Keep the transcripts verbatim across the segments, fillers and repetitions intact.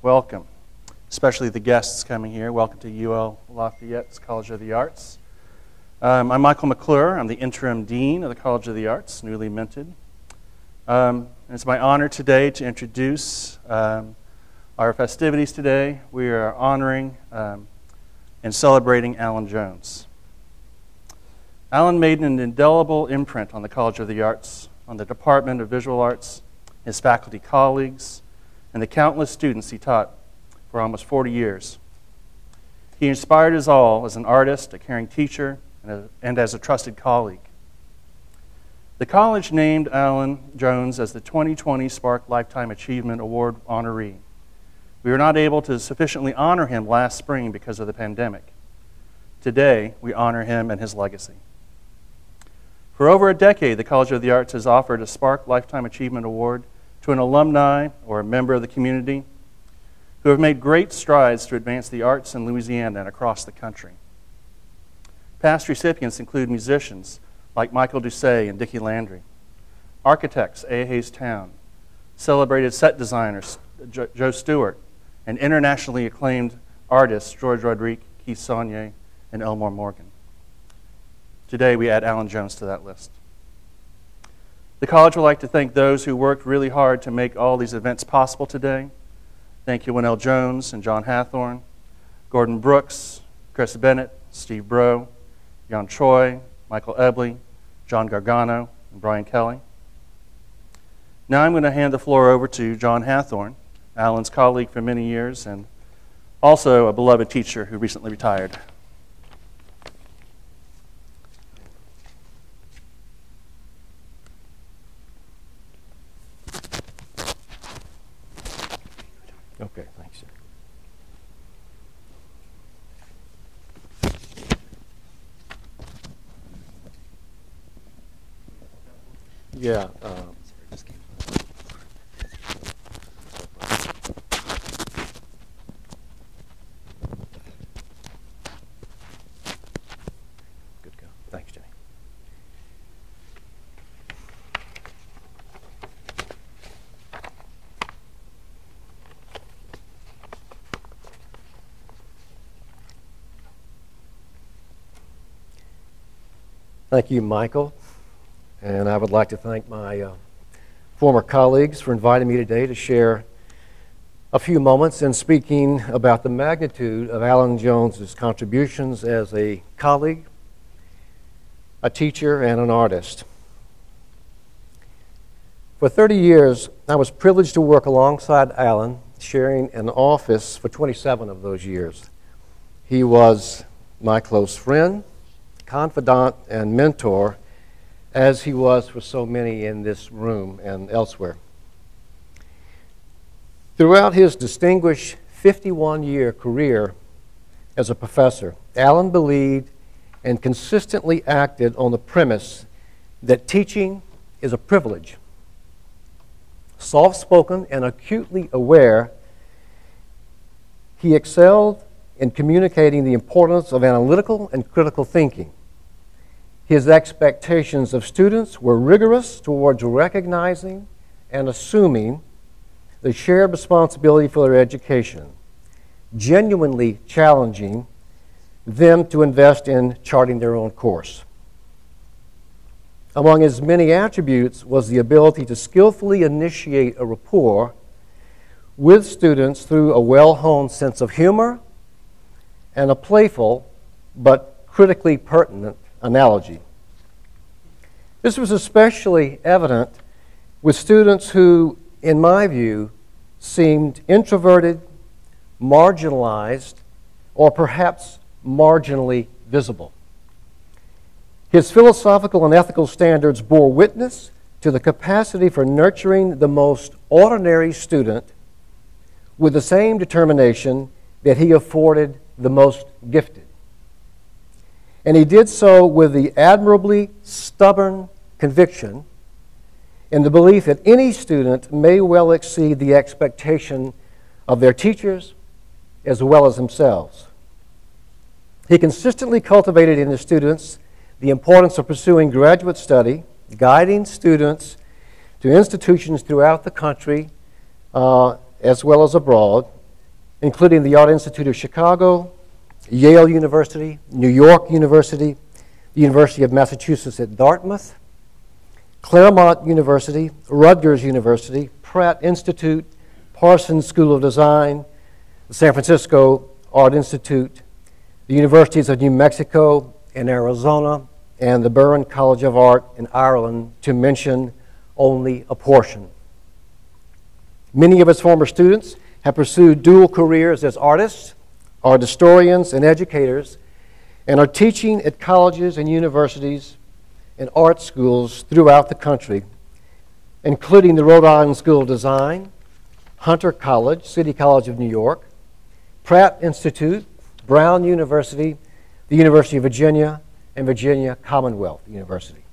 welcome, especially the guests coming here. Welcome to U L Lafayette's College of the Arts. Um, I'm Michael McClure. I'm the interim dean of the College of the Arts, newly minted. Um, and it's my honor today to introduce um, our festivities today. We are honoring um, and celebrating Allan Jones. Allan made an indelible imprint on the College of the Arts, on the Department of Visual Arts, his faculty colleagues, and the countless students he taught for almost forty years. He inspired us all as an artist, a caring teacher, and, a, and as a trusted colleague. The college named Allan Jones as the twenty twenty Spark Lifetime Achievement Award honoree. We were not able to sufficiently honor him last spring because of the pandemic. Today, we honor him and his legacy. For over a decade, the College of the Arts has offered a Spark Lifetime Achievement Award to an alumni or a member of the community who have made great strides to advance the arts in Louisiana and across the country. Past recipients include musicians like Michael Doucet and Dickie Landry, architects A. Hayes Town, celebrated set designers jo Joe Stewart, and internationally acclaimed artists George Rodrigue, Keith Saunier, and Elmore Morgan. Today we add Allan Jones to that list. The college would like to thank those who worked really hard to make all these events possible today. Thank you, Winnell Jones and John Hathorn, Gordon Brooks, Chris Bennett, Steve Bro, Jan Choi, Michael Ebley, John Gargano, and Brian Kelly. Now I'm going to hand the floor over to John Hathorn, Allan's colleague for many years and also a beloved teacher who recently retired. Okay, thanks, sir. Yeah. Uh, Good go. Thanks, Jenny. Thank you, Michael. And I would like to thank my uh, former colleagues for inviting me today to share a few moments in speaking about the magnitude of Allan Jones's contributions as a colleague, a teacher, and an artist. For thirty years, I was privileged to work alongside Allan, sharing an office for twenty-seven of those years. He was my close friend, confidant, and mentor, as he was for so many in this room and elsewhere. Throughout his distinguished fifty-one year career as a professor, Allan believed and consistently acted on the premise that teaching is a privilege. Soft-spoken and acutely aware, he excelled in communicating the importance of analytical and critical thinking. His expectations of students were rigorous towards recognizing and assuming the shared responsibility for their education, genuinely challenging them to invest in charting their own course. Among his many attributes was the ability to skillfully initiate a rapport with students through a well-honed sense of humor and a playful but critically pertinent analogy. This was especially evident with students who, in my view, seemed introverted, marginalized, or perhaps marginally visible. His philosophical and ethical standards bore witness to the capacity for nurturing the most ordinary student with the same determination that he afforded the most gifted. And he did so with the admirably stubborn conviction in the belief that any student may well exceed the expectation of their teachers as well as themselves. He consistently cultivated in his students the importance of pursuing graduate study, guiding students to institutions throughout the country uh, as well as abroad, including the Art Institute of Chicago, Yale University, New York University, the University of Massachusetts at Dartmouth, Claremont University, Rutgers University, Pratt Institute, Parsons School of Design, the San Francisco Art Institute, the Universities of New Mexico and Arizona, and the Burren College of Art in Ireland, to mention only a portion. Many of its former students have pursued dual careers as artists, art historians, and educators, and are teaching at colleges and universities and art schools throughout the country, including the Rhode Island School of Design, Hunter College, City College of New York, Pratt Institute, Brown University, the University of Virginia, and Virginia Commonwealth University.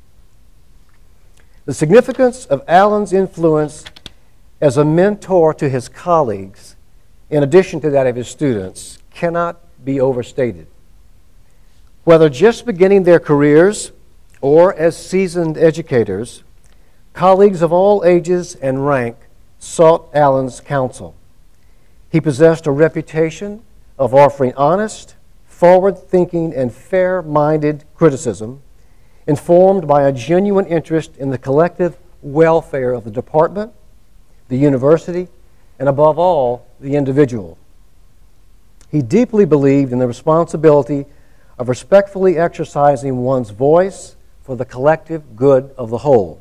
The significance of Allan's influence as a mentor to his colleagues, in addition to that of his students, cannot be overstated. Whether just beginning their careers or as seasoned educators, colleagues of all ages and rank sought Allan's counsel. He possessed a reputation of offering honest, forward-thinking, and fair-minded criticism, informed by a genuine interest in the collective welfare of the department, the university, and above all, the individual. He deeply believed in the responsibility of respectfully exercising one's voice for the collective good of the whole.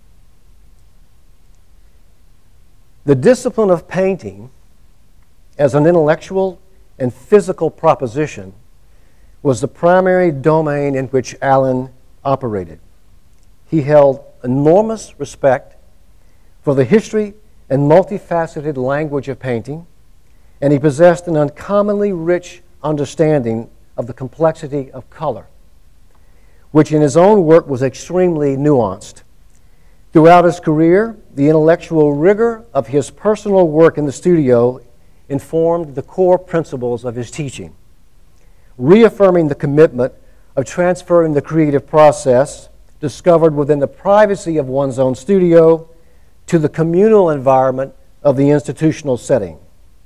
The discipline of painting as an intellectual and physical proposition was the primary domain in which Allan operated. He held enormous respect for the history and multifaceted language of painting, and he possessed an uncommonly rich understanding of the complexity of color, which in his own work was extremely nuanced. Throughout his career, the intellectual rigor of his personal work in the studio informed the core principles of his teaching, reaffirming the commitment of transferring the creative process discovered within the privacy of one's own studio to the communal environment of the institutional setting.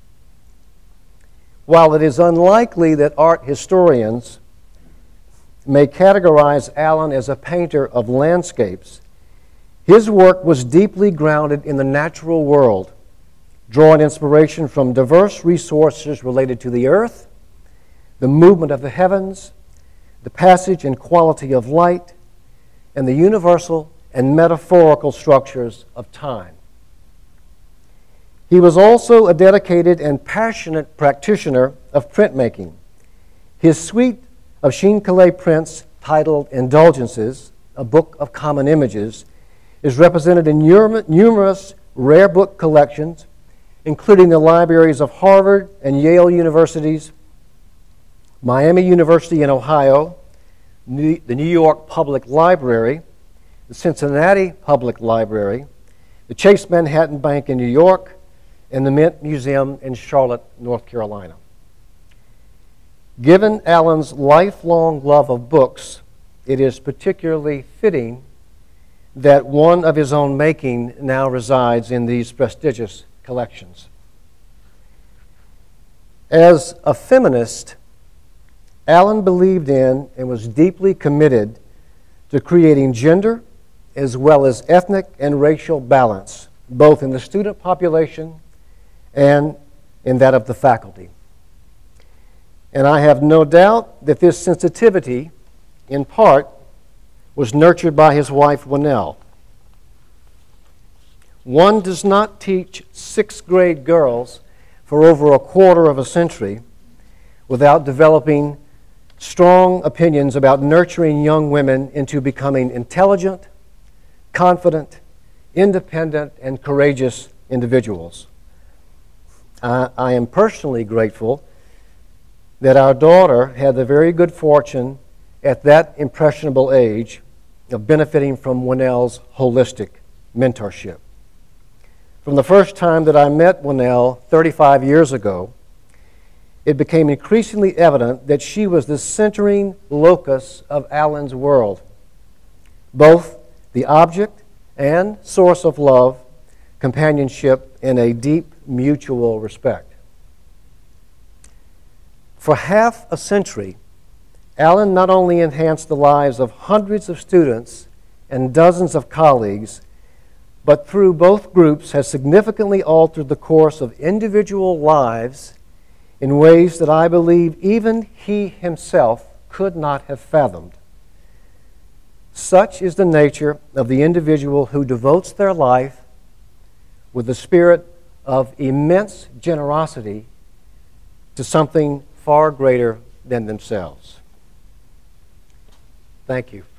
While it is unlikely that art historians may categorize Allan as a painter of landscapes, his work was deeply grounded in the natural world, drawing inspiration from diverse resources related to the earth, the movement of the heavens, the passage and quality of light, and the universal and metaphorical structures of time. He was also a dedicated and passionate practitioner of printmaking. His suite of Chine-Calais prints titled Indulgences, a book of common images, is represented in numerous rare book collections, including the libraries of Harvard and Yale Universities, Miami University in Ohio, the New York Public Library, the Cincinnati Public Library, the Chase Manhattan Bank in New York, and the Mint Museum in Charlotte, North Carolina. Given Allan's lifelong love of books, it is particularly fitting that one of his own making now resides in these prestigious collections. As a feminist, Allan believed in and was deeply committed to creating gender as well as ethnic and racial balance, both in the student population and in that of the faculty. And I have no doubt that this sensitivity, in part, was nurtured by his wife, Winnell. One does not teach sixth grade girls for over a quarter of a century without developing strong opinions about nurturing young women into becoming intelligent, confident, independent, and courageous individuals. I, I am personally grateful that our daughter had the very good fortune at that impressionable age of benefiting from Winnell's holistic mentorship. From the first time that I met Winnell thirty-five years ago, it became increasingly evident that she was the centering locus of Allan's world, both the object and source of love, companionship, and a deep mutual respect. For half a century, Allan not only enhanced the lives of hundreds of students and dozens of colleagues, but through both groups has significantly altered the course of individual lives in ways that I believe even he himself could not have fathomed. Such is the nature of the individual who devotes their life with a spirit of immense generosity to something far greater than themselves. Thank you.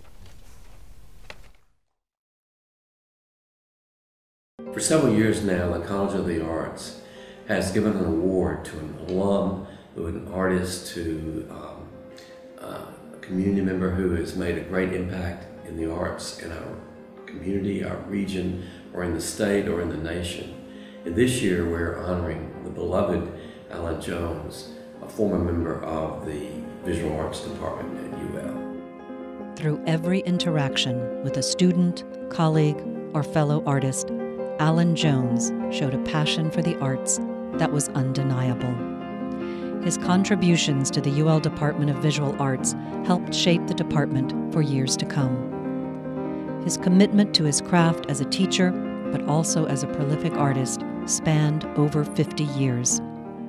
For several years now, the College of the Arts has given an award to an alum, to an artist, to um, uh, a community member who has made a great impact in the arts in our community, our region, or in the state, or in the nation. And this year we're honoring the beloved Allan Jones, a former member of the Visual Arts Department at U L. Through every interaction with a student, colleague, or fellow artist, Allan Jones showed a passion for the arts that was undeniable. His contributions to the U L Department of Visual Arts helped shape the department for years to come. His commitment to his craft as a teacher, but also as a prolific artist, spanned over fifty years.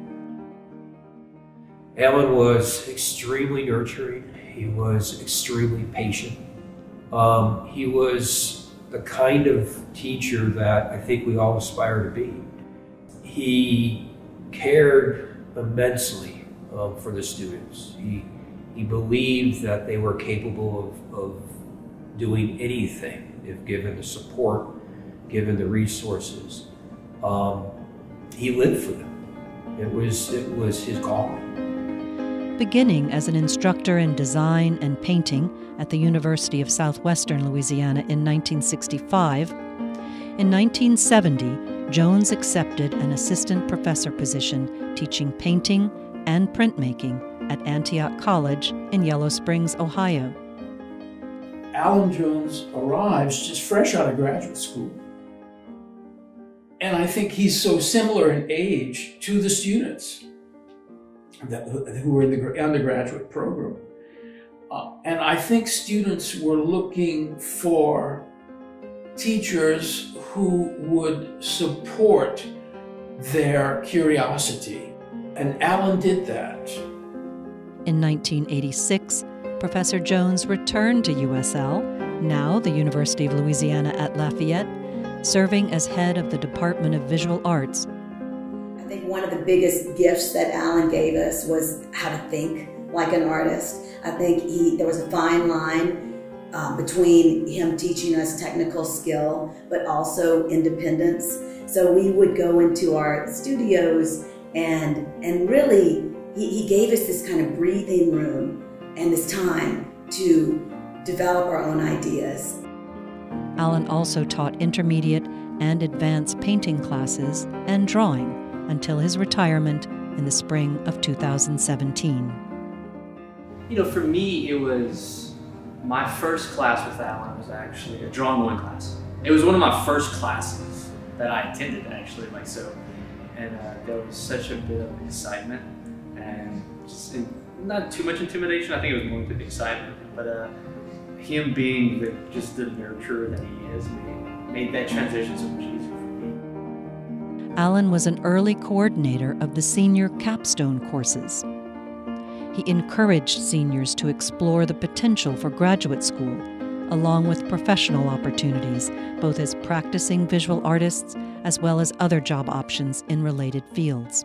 Allan was extremely nurturing. He was extremely patient. Um, he was the kind of teacher that I think we all aspire to be. He cared immensely um, for the students. He, he believed that they were capable of, of doing anything if given the support, given the resources. Um, he lived for them. It was, it was his calling. Beginning as an instructor in design and painting at the University of Southwestern Louisiana in nineteen sixty-five, in nineteen seventy, Jones accepted an assistant professor position teaching painting and printmaking at Antioch College in Yellow Springs, Ohio. Allan Jones arrives just fresh out of graduate school. And I think he's so similar in age to the students that, who were in the undergraduate program. Uh, and I think students were looking for teachers who would support their curiosity. And Allan did that. In nineteen eighty-six, Professor Jones returned to U S L, now the University of Louisiana at Lafayette, serving as head of the Department of Visual Arts. I think one of the biggest gifts that Allan gave us was how to think like an artist. I think he, there was a fine line uh, between him teaching us technical skill, but also independence. So we would go into our studios and, and really, he, he gave us this kind of breathing room and this time to develop our own ideas. Allan also taught intermediate and advanced painting classes and drawing until his retirement in the spring of two thousand seventeen. You know, for me, it was my first class with Allan was actually a drawing one class. It was one of my first classes that I attended, actually, like so. And uh, there was such a bit of excitement and just not too much intimidation. I think it was more the excitement, but uh, him being the, just the nurturer that he is made, made that transition so much easier for me. Allan was an early coordinator of the senior capstone courses. He encouraged seniors to explore the potential for graduate school, along with professional opportunities, both as practicing visual artists as well as other job options in related fields.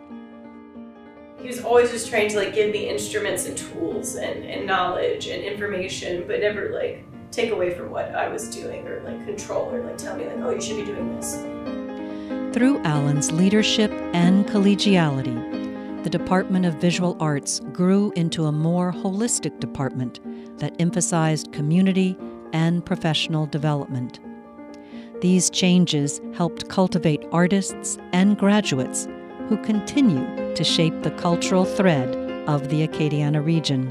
He was always just trying to like give me instruments and tools and, and knowledge and information, but never like take away from what I was doing or like control or like tell me like, oh, you should be doing this. Through Allan's leadership and collegiality, the Department of Visual Arts grew into a more holistic department that emphasized community and professional development. These changes helped cultivate artists and graduates who continue to shape the cultural thread of the Acadiana region.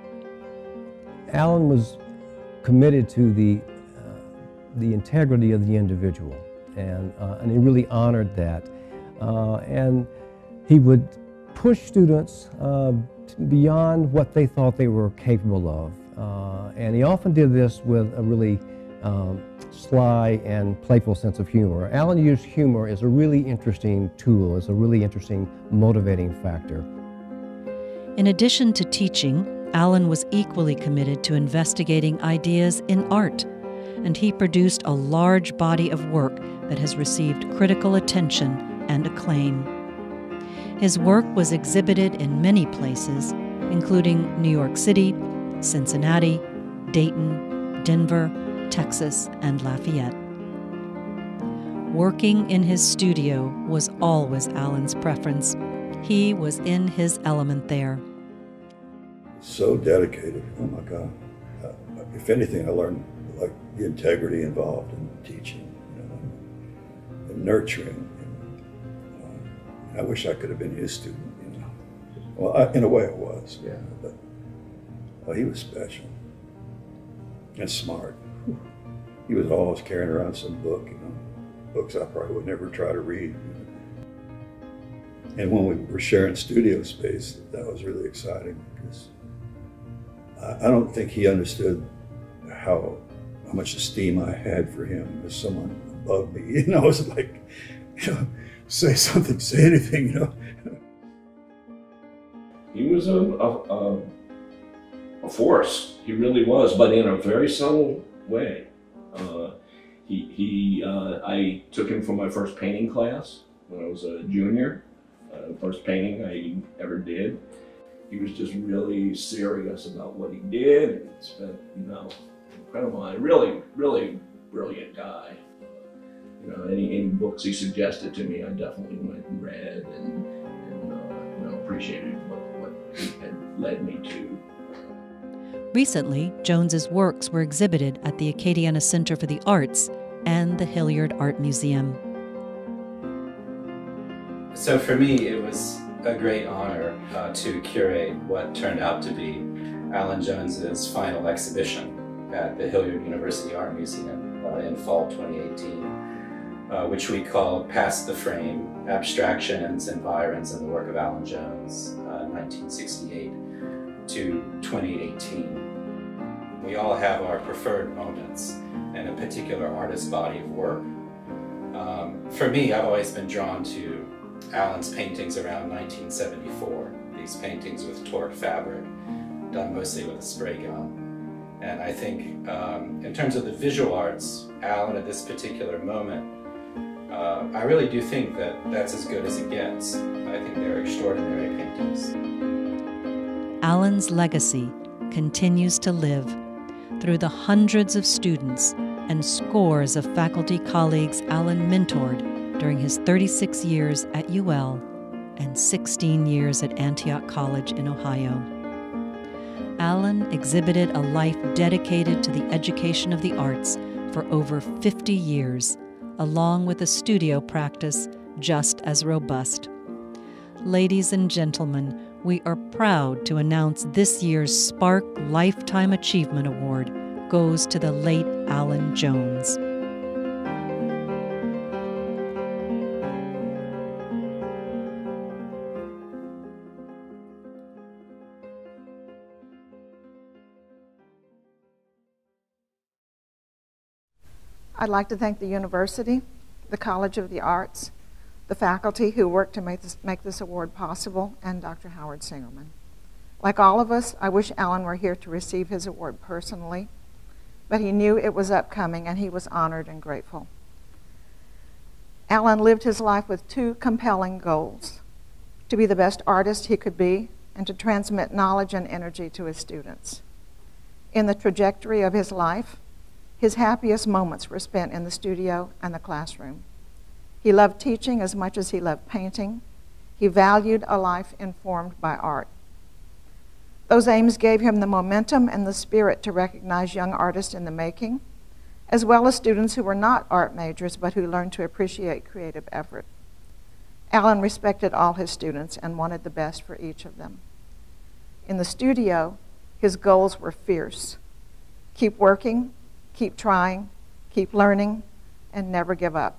Allan was committed to the, uh, the integrity of the individual, and, uh, and he really honored that. Uh, and he would push students uh, went beyond what they thought they were capable of. Uh, and he often did this with a really um, sly and playful sense of humor. Allan used humor as a really interesting tool, as a really interesting motivating factor. In addition to teaching, Allan was equally committed to investigating ideas in art, and he produced a large body of work that has received critical attention and acclaim. His work was exhibited in many places, including New York City, Cincinnati, Dayton, Denver, Texas, and Lafayette. Working in his studio was always Allan's preference. He was in his element there. So dedicated, oh my God. Uh, if anything, I learned like the integrity involved in teaching, you know, and nurturing. And, uh, I wish I could have been his student, you know. Well, I, in a way I was, yeah, but well, he was special and smart. He was always carrying around some book, you know, books I probably would never try to read. And when we were sharing studio space, that was really exciting because I, I don't think he understood how, how much esteem I had for him as someone above me. You know, it was like, you know, say something, say anything, you know. He was a, a, a, a force, he really was, but in a very subtle way. Uh, he, he, uh, I took him for my first painting class when I was a junior. Uh, first painting I ever did. He was just really serious about what he did and spent, you know, incredible, really, really brilliant guy. You know, any, any books he suggested to me, I definitely went and read and, and uh, you know, appreciated what, what he had led me to. Recently, Jones's works were exhibited at the Acadiana Center for the Arts and the Hilliard Art Museum. So for me, it was a great honor uh, to curate what turned out to be Allan Jones's final exhibition at the Hilliard University Art Museum uh, in fall twenty eighteen, uh, which we called Past the Frame, Abstractions, Environs, and the Work of Allan Jones, uh, nineteen sixty-eight to twenty eighteen. We all have our preferred moments in a particular artist's body of work. Um, for me, I've always been drawn to Allan's paintings around nineteen seventy-four, these paintings with torque fabric, done mostly with a spray gun. And I think um, in terms of the visual arts, Allan at this particular moment, uh, I really do think that that's as good as it gets. I think they're extraordinary paintings. Allan's legacy continues to live through the hundreds of students and scores of faculty colleagues Allan mentored during his thirty-six years at U L and sixteen years at Antioch College in Ohio. Allan exhibited a life dedicated to the education of the arts for over fifty years, along with a studio practice just as robust. Ladies and gentlemen, we are proud to announce this year's Spark Lifetime Achievement Award goes to the late Allan Jones. I'd like to thank the university, the College of the Arts, the faculty who worked to make this, make this award possible, and Doctor Howard Singerman. Like all of us, I wish Allan were here to receive his award personally, but he knew it was upcoming and he was honored and grateful. Allan lived his life with two compelling goals: to be the best artist he could be and to transmit knowledge and energy to his students. In the trajectory of his life, his happiest moments were spent in the studio and the classroom. He loved teaching as much as he loved painting. He valued a life informed by art. Those aims gave him the momentum and the spirit to recognize young artists in the making, as well as students who were not art majors but who learned to appreciate creative effort. Allan respected all his students and wanted the best for each of them. In the studio, his goals were fierce. Keep working, keep trying, keep learning, and never give up.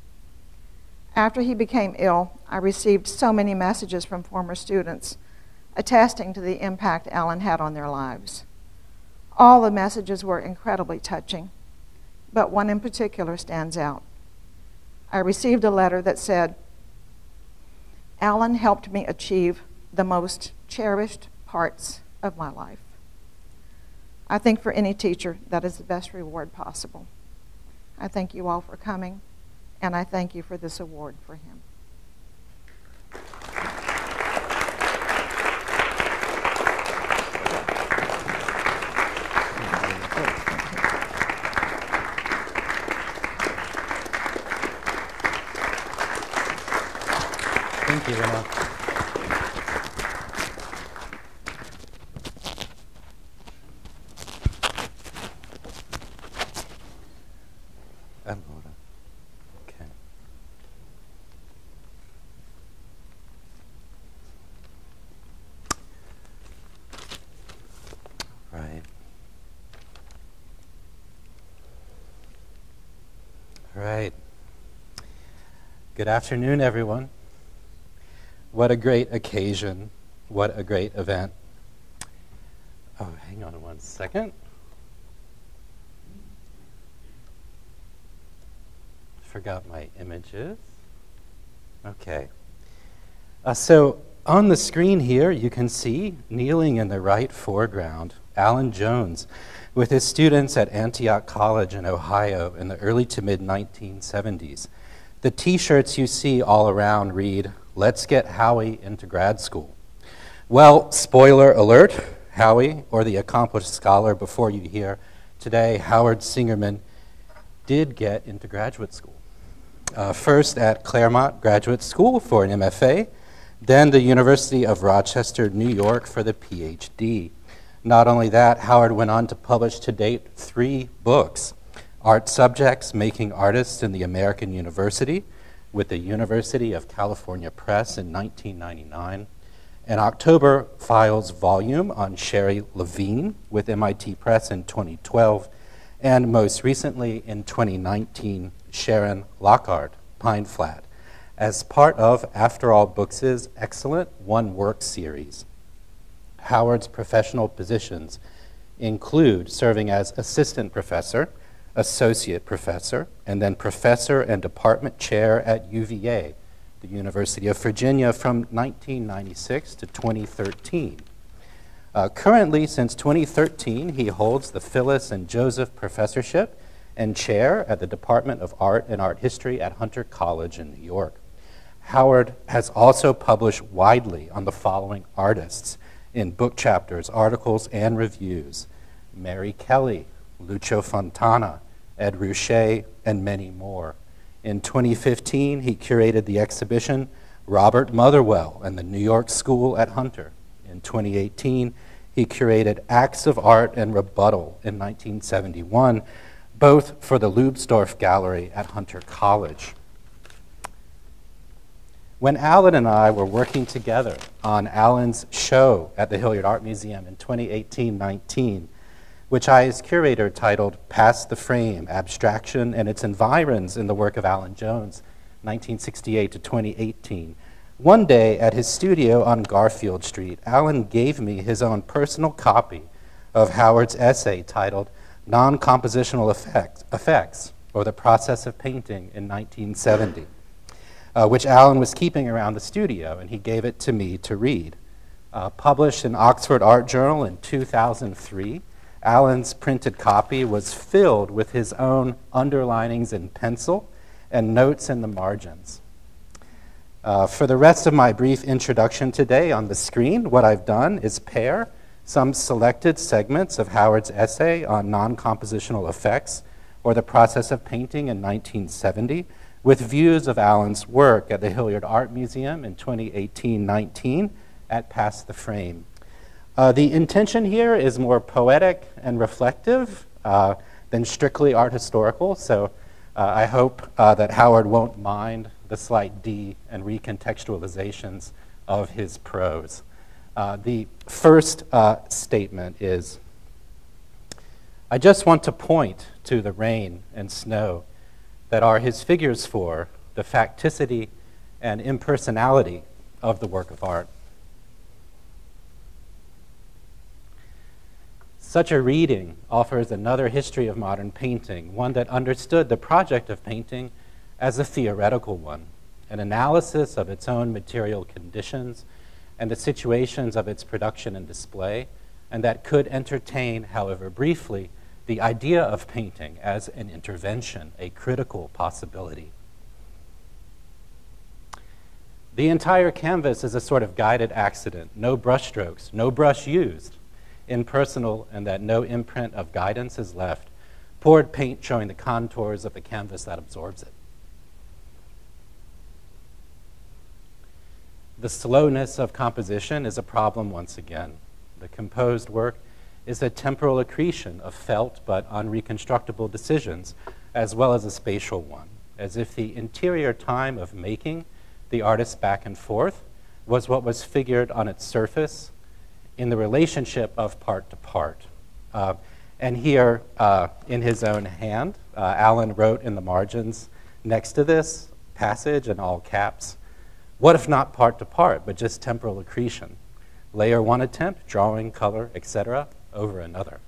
After he became ill, I received so many messages from former students attesting to the impact Allan had on their lives. All the messages were incredibly touching, but one in particular stands out. I received a letter that said, "Allan helped me achieve the most cherished parts of my life." I think for any teacher, that is the best reward possible. I thank you all for coming, and I thank you for this award for him. Thank you, Renee. Okay. Right. All right. Good afternoon, everyone. What a great occasion. What a great event. Oh, hang on one second. Forgot my images. Okay. Uh, so on the screen here, you can see, kneeling in the right foreground, Allan Jones with his students at Antioch College in Ohio in the early to mid nineteen seventies. The t-shirts you see all around read, "Let's get Howie into grad school." Well, spoiler alert, Howie, or the accomplished scholar before you hear today, Howard Singerman, did get into graduate school. Uh, first at Claremont Graduate School for an M F A, then the University of Rochester, New York for the P H D. Not only that, Howard went on to publish to date three books: Art Subjects, Making Artists in the American University with the University of California Press in nineteen ninety-nine, an October Files volume on Sherrie Levine with M I T Press in twenty twelve, and most recently in twenty nineteen, Sharon Lockhart, Pine Flat, as part of After All Books' excellent One Work series. Howard's professional positions include serving as assistant professor, associate professor, and then professor and department chair at U V A, the University of Virginia, from nineteen ninety-six to twenty thirteen. Uh, currently, since twenty thirteen, he holds the Phyllis and Joseph Professorship and chair at the Department of Art and Art History at Hunter College in New York. Howard has also published widely on the following artists in book chapters, articles, and reviews: Mary Kelly, Lucio Fontana, Ed Ruscha, and many more. In twenty fifteen, he curated the exhibition Robert Motherwell and the New York School at Hunter. In twenty eighteen, he curated Acts of Art and Rebuttal in nineteen seventy-one, both for the Leubsdorff Gallery at Hunter College. When Allan and I were working together on Allan's show at the Hilliard Art Museum in twenty eighteen nineteen, which I, as curator, titled Past the Frame, Abstraction and Its Environs in the Work of Allan Jones, nineteen sixty-eight to twenty eighteen, one day at his studio on Garfield Street, Allan gave me his own personal copy of Howard's essay titled Non-Compositional Effect, Effects, or the Process of Painting in nineteen seventy, uh, which Allan was keeping around the studio, and he gave it to me to read. Uh, published in Oxford Art Journal in two thousand three, Allan's printed copy was filled with his own underlinings in pencil and notes in the margins. Uh, for the rest of my brief introduction today on the screen, what I've done is pair some selected segments of Howard's essay on non-compositional effects, or the process of painting in nineteen seventy, with views of Allan's work at the Hilliard Art Museum in twenty eighteen nineteen at Past the Frame. Uh, the intention here is more poetic and reflective uh, than strictly art historical, so uh, I hope uh, that Howard won't mind the slight D and recontextualizations of his prose. Uh, the first uh, statement is, I just want to point to the rain and snow that are his figures for the facticity and impersonality of the work of art. Such a reading offers another history of modern painting, one that understood the project of painting as a theoretical one, an analysis of its own material conditions and the situations of its production and display, and that could entertain, however briefly, the idea of painting as an intervention, a critical possibility. The entire canvas is a sort of guided accident, no brushstrokes, no brush used, impersonal, and that no imprint of guidance is left, poured paint showing the contours of the canvas that absorbs it. The slowness of composition is a problem once again. The composed work is a temporal accretion of felt but unreconstructible decisions, as well as a spatial one, as if the interior time of making the artist back and forth was what was figured on its surface in the relationship of part to part. Uh, and here, uh, in his own hand, uh, Allan wrote in the margins next to this passage in all caps, "What if not part to part, but just temporal accretion? Layer one attempt, drawing, color, et cetera, over another."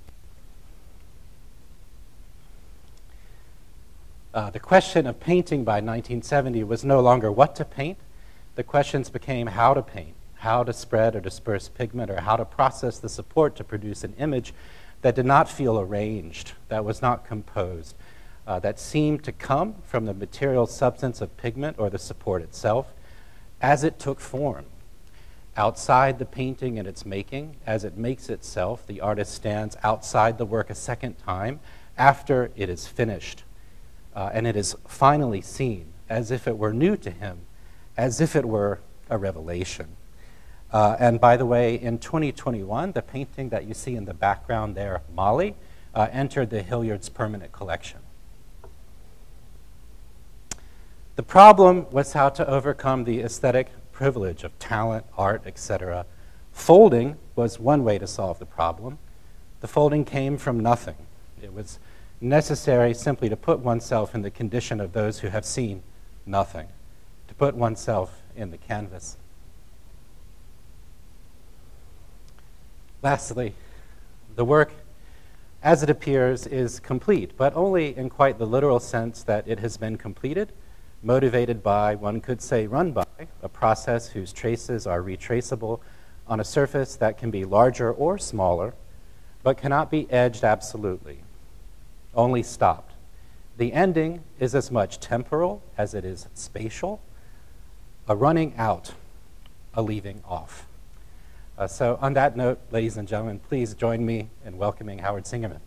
Uh, the question of painting by nineteen seventy was no longer what to paint. The questions became how to paint, how to spread or disperse pigment, or how to process the support to produce an image that did not feel arranged, that was not composed, uh, that seemed to come from the material substance of pigment or the support itself as it took form. Outside the painting and its making, as it makes itself, the artist stands outside the work a second time after it is finished. Uh, and it is finally seen as if it were new to him, as if it were a revelation. Uh, and by the way, in twenty twenty-one, the painting that you see in the background there, Molly, uh, entered the Hilliard's permanent collection. The problem was how to overcome the aesthetic privilege of talent, art, et cetera. Folding was one way to solve the problem. The folding came from nothing. It was necessary simply to put oneself in the condition of those who have seen nothing, to put oneself in the canvas. Lastly, the work as it appears is complete, but only in quite the literal sense that it has been completed, motivated by, one could say run by, a process whose traces are retraceable on a surface that can be larger or smaller, but cannot be edged absolutely, only stopped. The ending is as much temporal as it is spatial, a running out, a leaving off. Uh, so on that note, ladies and gentlemen, please join me in welcoming Howard Singerman.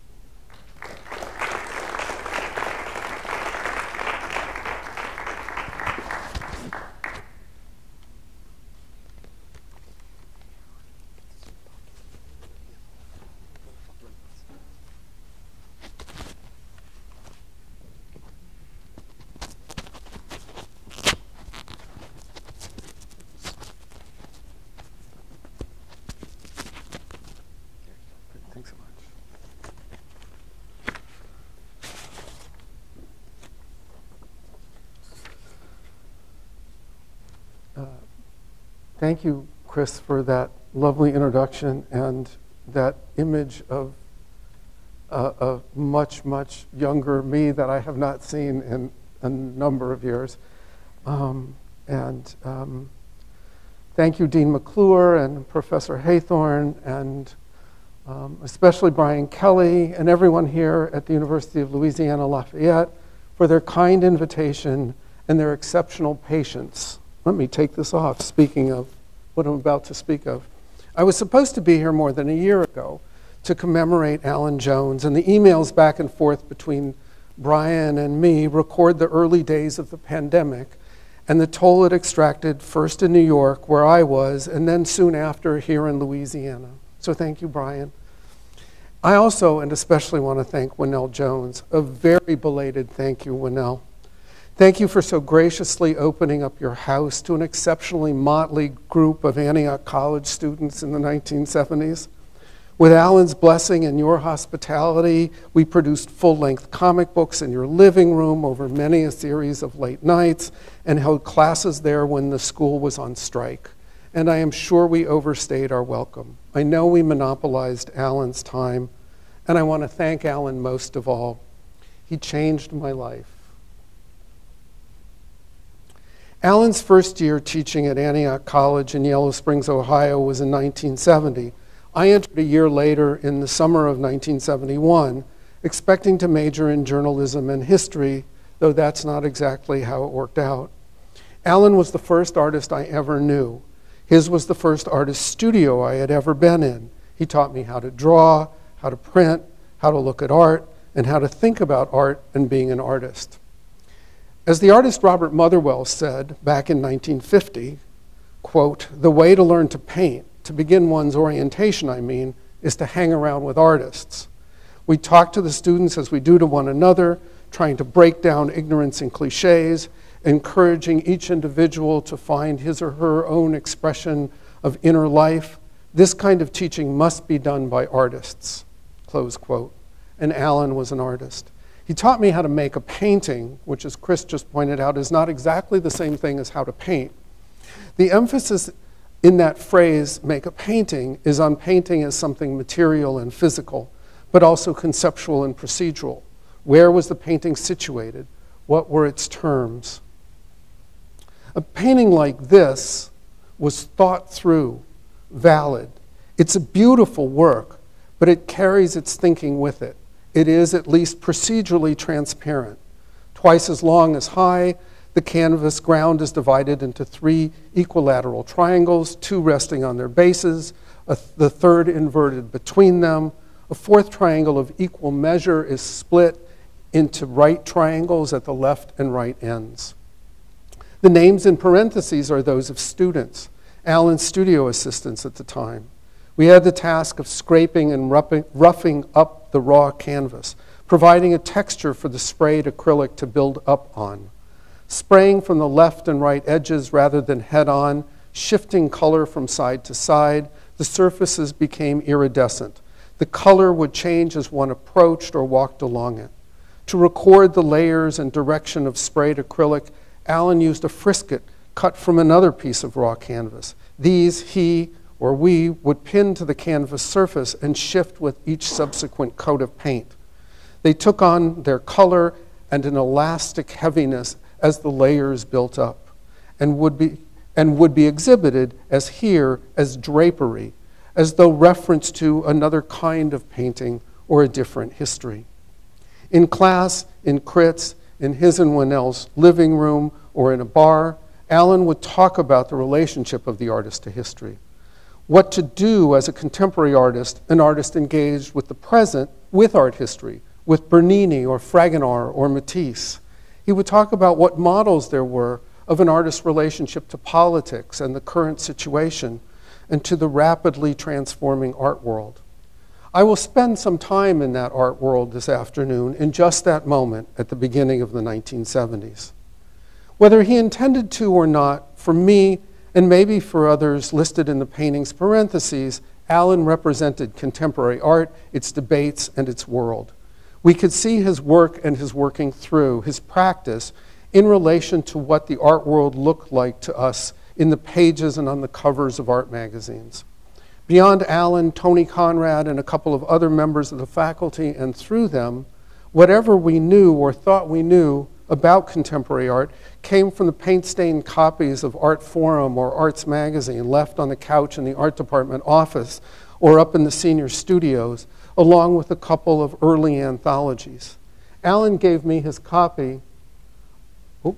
Thank you, Chris, for that lovely introduction and that image of uh, a much, much younger me that I have not seen in a number of years. Um, and um, thank you, Dean McClure and Professor Haythorne, and um, especially Brian Kelly and everyone here at the University of Louisiana Lafayette for their kind invitation and their exceptional patience. Let me take this off, speaking of what I'm about to speak of. I was supposed to be here more than a year ago to commemorate Allan Jones, and the emails back and forth between Brian and me record the early days of the pandemic and the toll it extracted first in New York, where I was, and then soon after here in Louisiana. So thank you, Brian. I also, and especially want to thank Winnell Jones. A very belated thank you, Winnell. Thank you for so graciously opening up your house to an exceptionally motley group of Antioch College students in the nineteen seventies. With Allan's blessing and your hospitality, we produced full-length comic books in your living room over many a series of late nights and held classes there when the school was on strike. And I am sure we overstayed our welcome. I know we monopolized Allan's time, And I want to thank Allan most of all. He changed my life. Allan's first year teaching at Antioch College in Yellow Springs, Ohio was in nineteen seventy. I entered a year later in the summer of nineteen seventy-one, expecting to major in journalism and history, though that's not exactly how it worked out. Allan was the first artist I ever knew. His was the first artist studio I had ever been in. He taught me how to draw, how to print, how to look at art, and how to think about art and being an artist. As the artist Robert Motherwell said back in nineteen fifty, quote, "The way to learn to paint, to begin one's orientation, I mean, is to hang around with artists." We talk to the students as we do to one another, trying to break down ignorance and cliches, encouraging each individual to find his or her own expression of inner life. This kind of teaching must be done by artists, close quote. And Allan was an artist. He taught me how to make a painting, which, as Chris just pointed out, is not exactly the same thing as how to paint. The emphasis in that phrase, make a painting, is on painting as something material and physical, but also conceptual and procedural. Where was the painting situated? What were its terms? A painting like this was thought through, valid. It's a beautiful work, but it carries its thinking with it. It is at least procedurally transparent. Twice as long as high, the canvas ground is divided into three equilateral triangles, two resting on their bases, a th the third inverted between them. A fourth triangle of equal measure is split into right triangles at the left and right ends. The names in parentheses are those of students, Allan's studio assistants at the time. We had the task of scraping and roughing, roughing up the raw canvas, providing a texture for the sprayed acrylic to build up on. Spraying from the left and right edges rather than head-on, shifting color from side to side, the surfaces became iridescent. The color would change as one approached or walked along it. To record the layers and direction of sprayed acrylic, Allan used a frisket cut from another piece of raw canvas. These he or we would pin to the canvas surface and shift with each subsequent coat of paint. They took on their color and an elastic heaviness as the layers built up, and would be, and would be exhibited as here as drapery, as though reference to another kind of painting or a different history. In class, in crits, in his and Winnell's living room, or in a bar, Allan would talk about the relationship of the artist to history. What to do as a contemporary artist, an artist engaged with the present, with art history, with Bernini or Fragonard or Matisse. He would talk about what models there were of an artist's relationship to politics and the current situation, and to the rapidly transforming art world. I will spend some time in that art world this afternoon in just that moment at the beginning of the nineteen seventies. Whether he intended to or not, for me, and maybe for others listed in the painting's parentheses, Allan represented contemporary art, its debates, and its world. We could see his work and his working through, his practice, in relation to what the art world looked like to us in the pages and on the covers of art magazines. Beyond Allan, Tony Conrad, and a couple of other members of the faculty, and through them, whatever we knew or thought we knew about contemporary art came from the paint-stained copies of Artforum or Arts Magazine left on the couch in the art department office or up in the senior studios, along with a couple of early anthologies. Allan gave me his copy. Oh,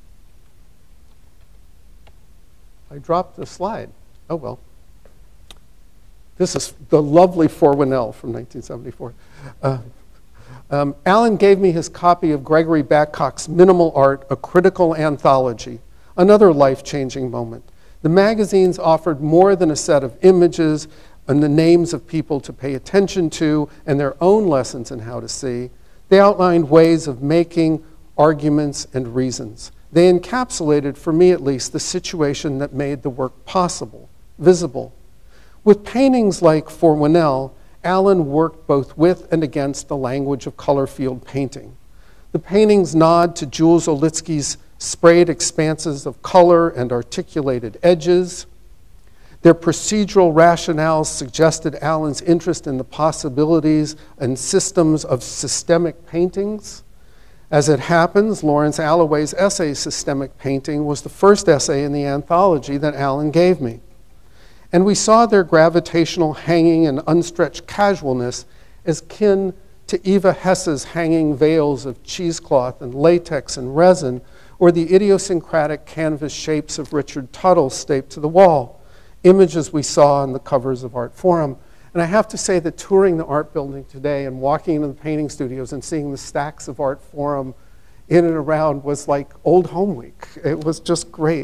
I dropped the slide. Oh well. This is the lovely For Winnell from nineteen seventy-four. Uh, Um, Allan gave me his copy of Gregory Babcock's Minimal Art, a Critical Anthology, another life-changing moment. The magazines offered more than a set of images and the names of people to pay attention to and their own lessons in how to see. They outlined ways of making, arguments, and reasons. They encapsulated, for me at least, the situation that made the work possible, visible. With paintings like For Winnell, Allan worked both with and against the language of color field painting. The paintings nod to Jules Olitsky's sprayed expanses of color and articulated edges. Their procedural rationales suggested Allan's interest in the possibilities and systems of systemic paintings. As it happens, Lawrence Alloway's essay, Systemic Painting, was the first essay in the anthology that Allan gave me. And we saw their gravitational hanging and unstretched casualness as kin to Eva Hesse's hanging veils of cheesecloth and latex and resin, or the idiosyncratic canvas shapes of Richard Tuttle staped to the wall, images we saw on the covers of Artforum. And I have to say that touring the art building today and walking into the painting studios and seeing the stacks of Artforum in and around was like old home week. It was just great.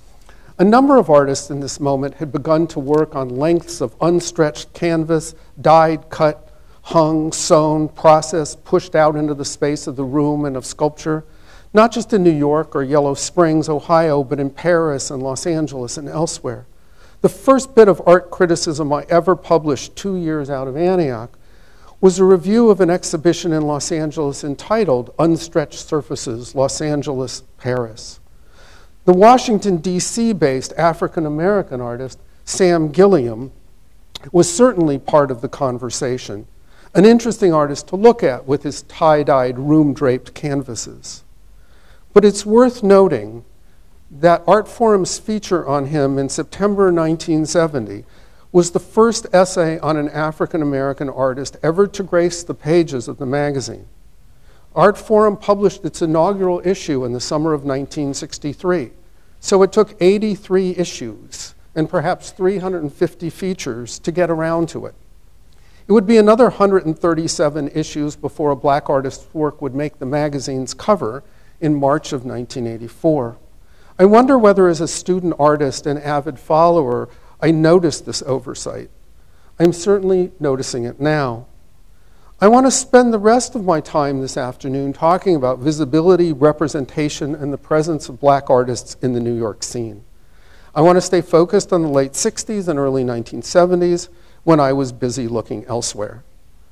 A number of artists in this moment had begun to work on lengths of unstretched canvas, dyed, cut, hung, sewn, processed, pushed out into the space of the room and of sculpture, not just in New York or Yellow Springs, Ohio, but in Paris and Los Angeles and elsewhere. The first bit of art criticism I ever published two years out of Antioch was a review of an exhibition in Los Angeles entitled Unstretched Surfaces, Los Angeles, Paris. The Washington, D C-based African-American artist, Sam Gilliam, was certainly part of the conversation, an interesting artist to look at with his tie-dyed, room-draped canvases. But it's worth noting that Artforum's feature on him in September nineteen seventy was the first essay on an African-American artist ever to grace the pages of the magazine. Artforum published its inaugural issue in the summer of nineteen sixty-three, so it took eighty-three issues and perhaps three hundred fifty features to get around to it. It would be another one hundred thirty-seven issues before a black artist's work would make the magazine's cover in March of nineteen eighty-four. I wonder whether as a student artist and avid follower, I noticed this oversight. I'm certainly noticing it now. I want to spend the rest of my time this afternoon talking about visibility, representation, and the presence of black artists in the New York scene. I want to stay focused on the late sixties and early nineteen seventies when I was busy looking elsewhere.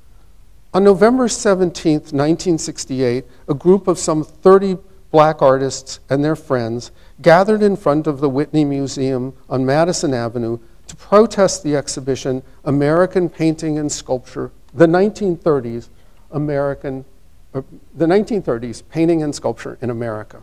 On November seventeenth, nineteen sixty-eight, a group of some thirty black artists and their friends gathered in front of the Whitney Museum on Madison Avenue to protest the exhibition American Painting and Sculpture, the nineteen thirties American, uh, the nineteen thirties Painting and Sculpture in America.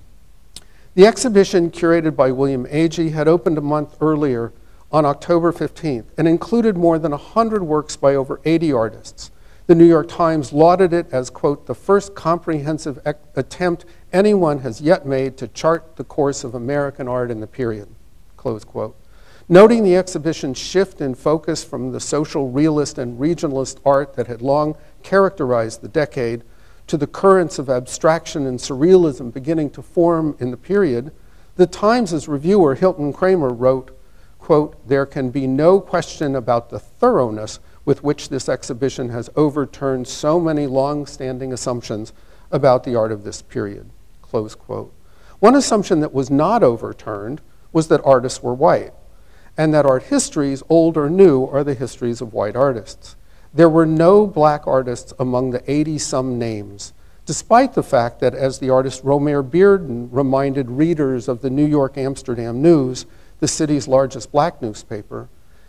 The exhibition, curated by William Agee, had opened a month earlier on October fifteenth and included more than one hundred works by over eighty artists. The New York Times lauded it as, quote, the first comprehensive attempt anyone has yet made to chart the course of American art in the period, close quote. Noting the exhibition's shift in focus from the social realist and regionalist art that had long characterized the decade to the currents of abstraction and surrealism beginning to form in the period, the Times' reviewer Hilton Kramer wrote, quote, there can be no question about the thoroughness with which this exhibition has overturned so many long-standing assumptions about the art of this period, close quote. One assumption that was not overturned was that artists were white, and that art histories, old or new, are the histories of white artists. There were no black artists among the eighty-some names, despite the fact that, as the artist Romare Bearden reminded readers of the New York Amsterdam News, the city's largest black newspaper,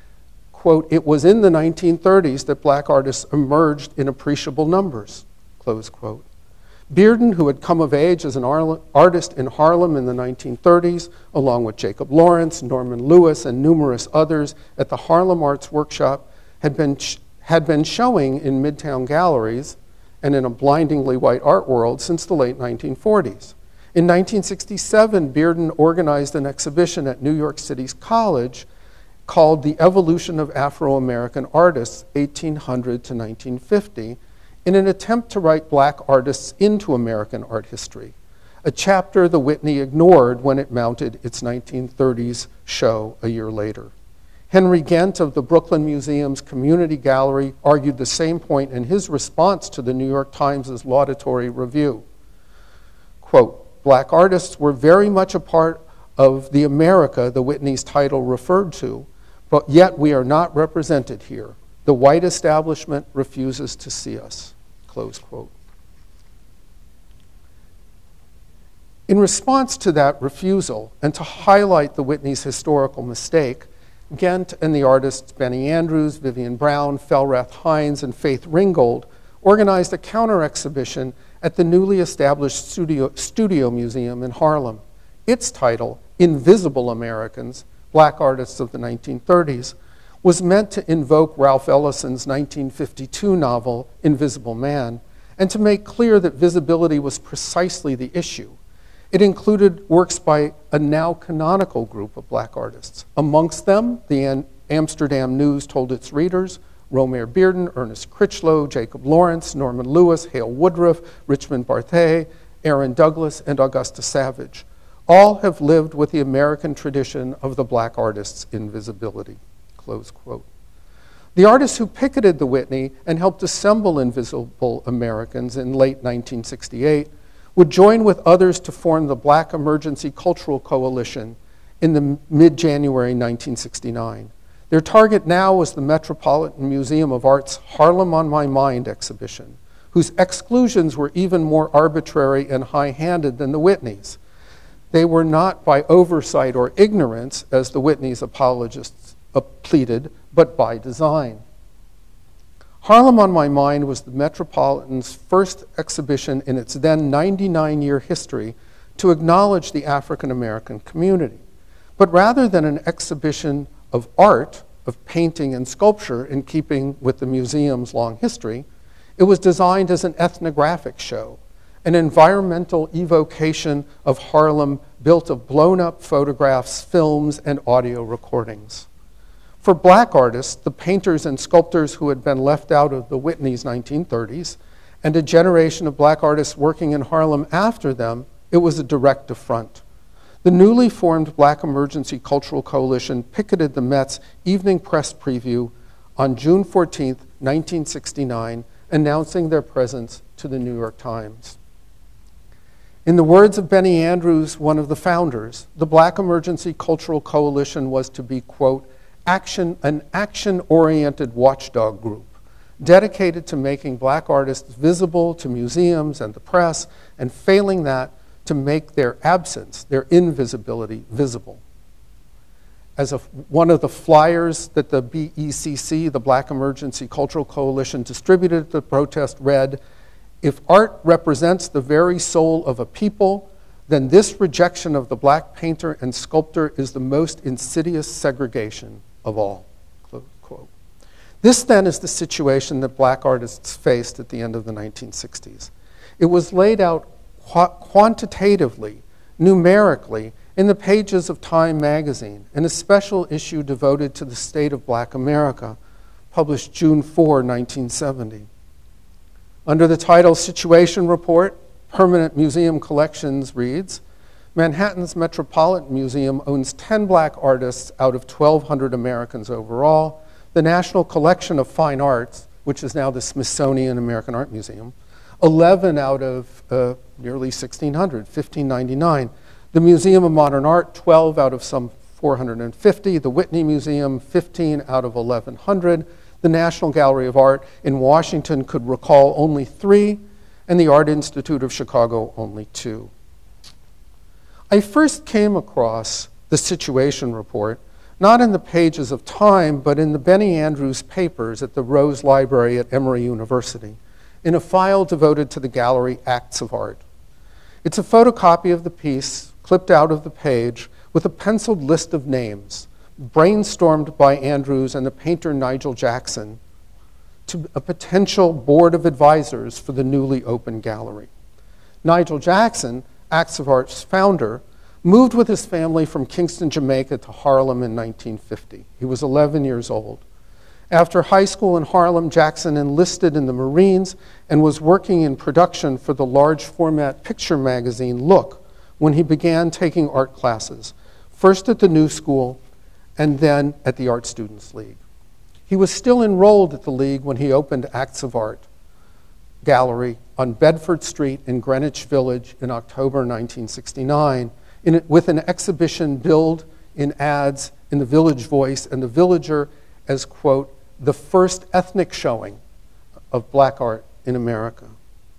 quote, it was in the nineteen thirties that black artists emerged in appreciable numbers, close quote. Bearden, who had come of age as an artist in Harlem in the nineteen thirties, along with Jacob Lawrence, Norman Lewis, and numerous others at the Harlem Arts Workshop, had been, had been showing in Midtown galleries and in a blindingly white art world since the late nineteen forties. In nineteen sixty-seven, Bearden organized an exhibition at New York City's college called The Evolution of Afro-American Artists, eighteen hundred to nineteen fifty, in an attempt to write black artists into American art history, a chapter the Whitney ignored when it mounted its nineteen thirties show a year later. Henry Ghent of the Brooklyn Museum's Community Gallery argued the same point in his response to the New York Times' laudatory review. Quote, black artists were very much a part of the America the Whitney's title referred to, but yet we are not represented here. The white establishment refuses to see us, close quote. In response to that refusal, and to highlight the Whitney's historical mistake, Ghent and the artists Benny Andrews, Vivian Brown, Felrath Hines, and Faith Ringgold organized a counter-exhibition at the newly established studio, studio Museum in Harlem. Its title, Invisible Americans, Black Artists of the nineteen thirties, was meant to invoke Ralph Ellison's nineteen fifty-two novel, Invisible Man, and to make clear that visibility was precisely the issue. It included works by a now canonical group of black artists. Amongst them, the Amsterdam News told its readers, Romare Bearden, Ernest Critchlow, Jacob Lawrence, Norman Lewis, Hale Woodruff, Richmond Barthé, Aaron Douglas, and Augusta Savage. All have lived with the American tradition of the black artist's invisibility, close quote. The artists who picketed the Whitney and helped assemble Invisible Americans in late nineteen sixty-eight would join with others to form the Black Emergency Cultural Coalition in the mid-January nineteen sixty-nine. Their target now was the Metropolitan Museum of Art's Harlem on My Mind exhibition, whose exclusions were even more arbitrary and high-handed than the Whitney's. They were not by oversight or ignorance, as the Whitney's apologists pleaded, but by design. Harlem on My Mind was the Metropolitan's first exhibition in its then ninety-nine-year history to acknowledge the African American community. But rather than an exhibition of art, of painting and sculpture in keeping with the museum's long history, it was designed as an ethnographic show, an environmental evocation of Harlem built of blown-up photographs, films, and audio recordings. For black artists, the painters and sculptors who had been left out of the Whitney's nineteen thirties, and a generation of black artists working in Harlem after them, it was a direct affront. The newly formed Black Emergency Cultural Coalition picketed the Met's evening press preview on June fourteenth, nineteen sixty-nine, announcing their presence to the New York Times. In the words of Benny Andrews, one of the founders, the Black Emergency Cultural Coalition was to be, quote, action, an action-oriented watchdog group dedicated to making black artists visible to museums and the press, and failing that, to make their absence, their invisibility, visible. As a, one of the flyers that the B E C C, the Black Emergency Cultural Coalition, distributed at the protest read, if art represents the very soul of a people, then this rejection of the black painter and sculptor is the most insidious segregation of all, close quote. This then is the situation that black artists faced at the end of the nineteen sixties. It was laid out qu quantitatively, numerically, in the pages of Time magazine, in a special issue devoted to the state of black America, published June fourth, nineteen seventy. Under the title Situation Report, Permanent Museum Collections reads, Manhattan's Metropolitan Museum owns ten black artists out of twelve hundred Americans overall. The National Collection of Fine Arts, which is now the Smithsonian American Art Museum, eleven out of uh, nearly sixteen hundred, fifteen ninety-nine. The Museum of Modern Art, twelve out of some four hundred fifty. The Whitney Museum, fifteen out of eleven hundred. The National Gallery of Art in Washington could recall only three, and the Art Institute of Chicago only two. I first came across the Situation Report, not in the pages of Time, but in the Benny Andrews papers at the Rose Library at Emory University, in a file devoted to the gallery Acts of Art. It's a photocopy of the piece, clipped out of the page, with a penciled list of names, brainstormed by Andrews and the painter Nigel Jackson, to a potential board of advisors for the newly opened gallery. Nigel Jackson, Acts of Art's founder, moved with his family from Kingston, Jamaica to Harlem in nineteen fifty. He was eleven years old. After high school in Harlem, Jackson enlisted in the Marines and was working in production for the large format picture magazine Look when he began taking art classes, first at the New School and then at the Art Students League. He was still enrolled at the League when he opened Acts of Art Gallery on Bedford Street in Greenwich Village in October nineteen sixty-nine, in it, with an exhibition billed in ads in the Village Voice and the Villager as, quote, the first ethnic showing of black art in America.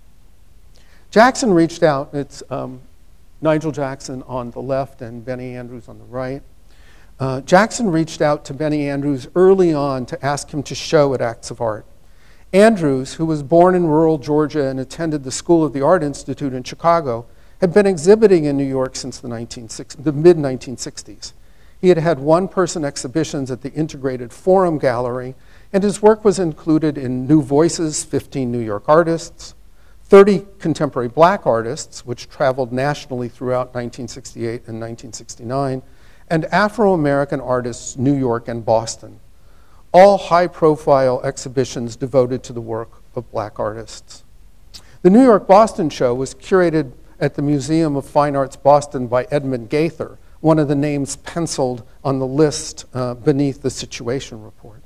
Jackson reached out, it's um, Nigel Jackson on the left and Benny Andrews on the right, Uh, Jackson reached out to Benny Andrews early on to ask him to show at Acts of Art. Andrews, who was born in rural Georgia and attended the School of the Art Institute in Chicago, had been exhibiting in New York since the, the mid nineteen sixties. He had had one-person exhibitions at the Integrated Forum Gallery, and his work was included in New Voices, fifteen New York artists, thirty contemporary black artists, which traveled nationally throughout nineteen sixty-eight and nineteen sixty-nine, and Afro-American artists, New York and Boston. All high-profile exhibitions devoted to the work of black artists. The New York-Boston show was curated at the Museum of Fine Arts Boston by Edmund Gaither, one of the names penciled on the list uh, beneath the Situation Report.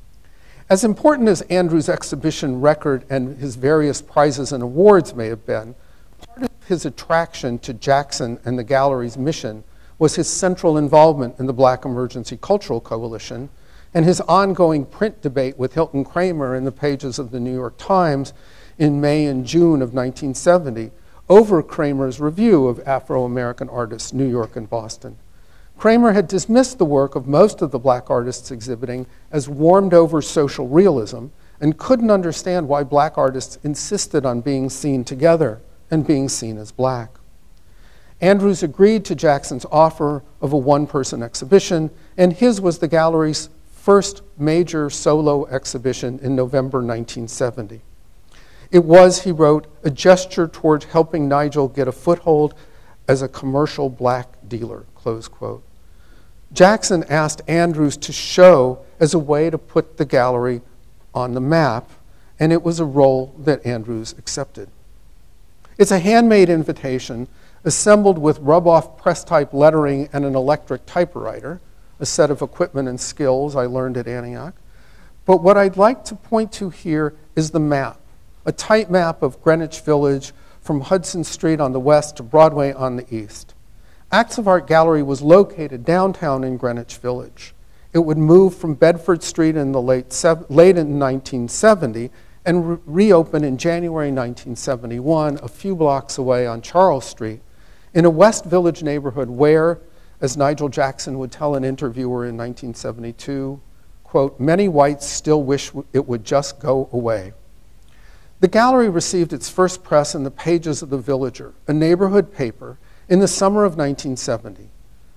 As important as Andrews' exhibition record and his various prizes and awards may have been, part of his attraction to Jackson and the gallery's mission was his central involvement in the Black Emergency Cultural Coalition and his ongoing print debate with Hilton Kramer in the pages of the New York Times in May and June of nineteen seventy over Kramer's review of Afro-American artists, New York and Boston. Kramer had dismissed the work of most of the black artists exhibiting as warmed-over social realism and couldn't understand why black artists insisted on being seen together and being seen as black. Andrews agreed to Jackson's offer of a one-person exhibition, and his was the gallery's first major solo exhibition in November nineteen seventy. It was, he wrote, a gesture toward helping Nigel get a foothold as a commercial black dealer, close quote. Jackson asked Andrews to show as a way to put the gallery on the map, and it was a role that Andrews accepted. It's a handmade invitation assembled with rub-off press-type lettering and an electric typewriter, a set of equipment and skills I learned at Antioch. But what I'd like to point to here is the map, a tight map of Greenwich Village from Hudson Street on the west to Broadway on the east. Acts of Art Gallery was located downtown in Greenwich Village. It would move from Bedford Street in the late, late in nineteen seventy and re reopen in January nineteen seventy-one, a few blocks away on Charles Street, in a West Village neighborhood where, as Nigel Jackson would tell an interviewer in nineteen seventy-two, quote, many whites still wish it would just go away. The gallery received its first press in the pages of The Villager, a neighborhood paper, in the summer of nineteen seventy.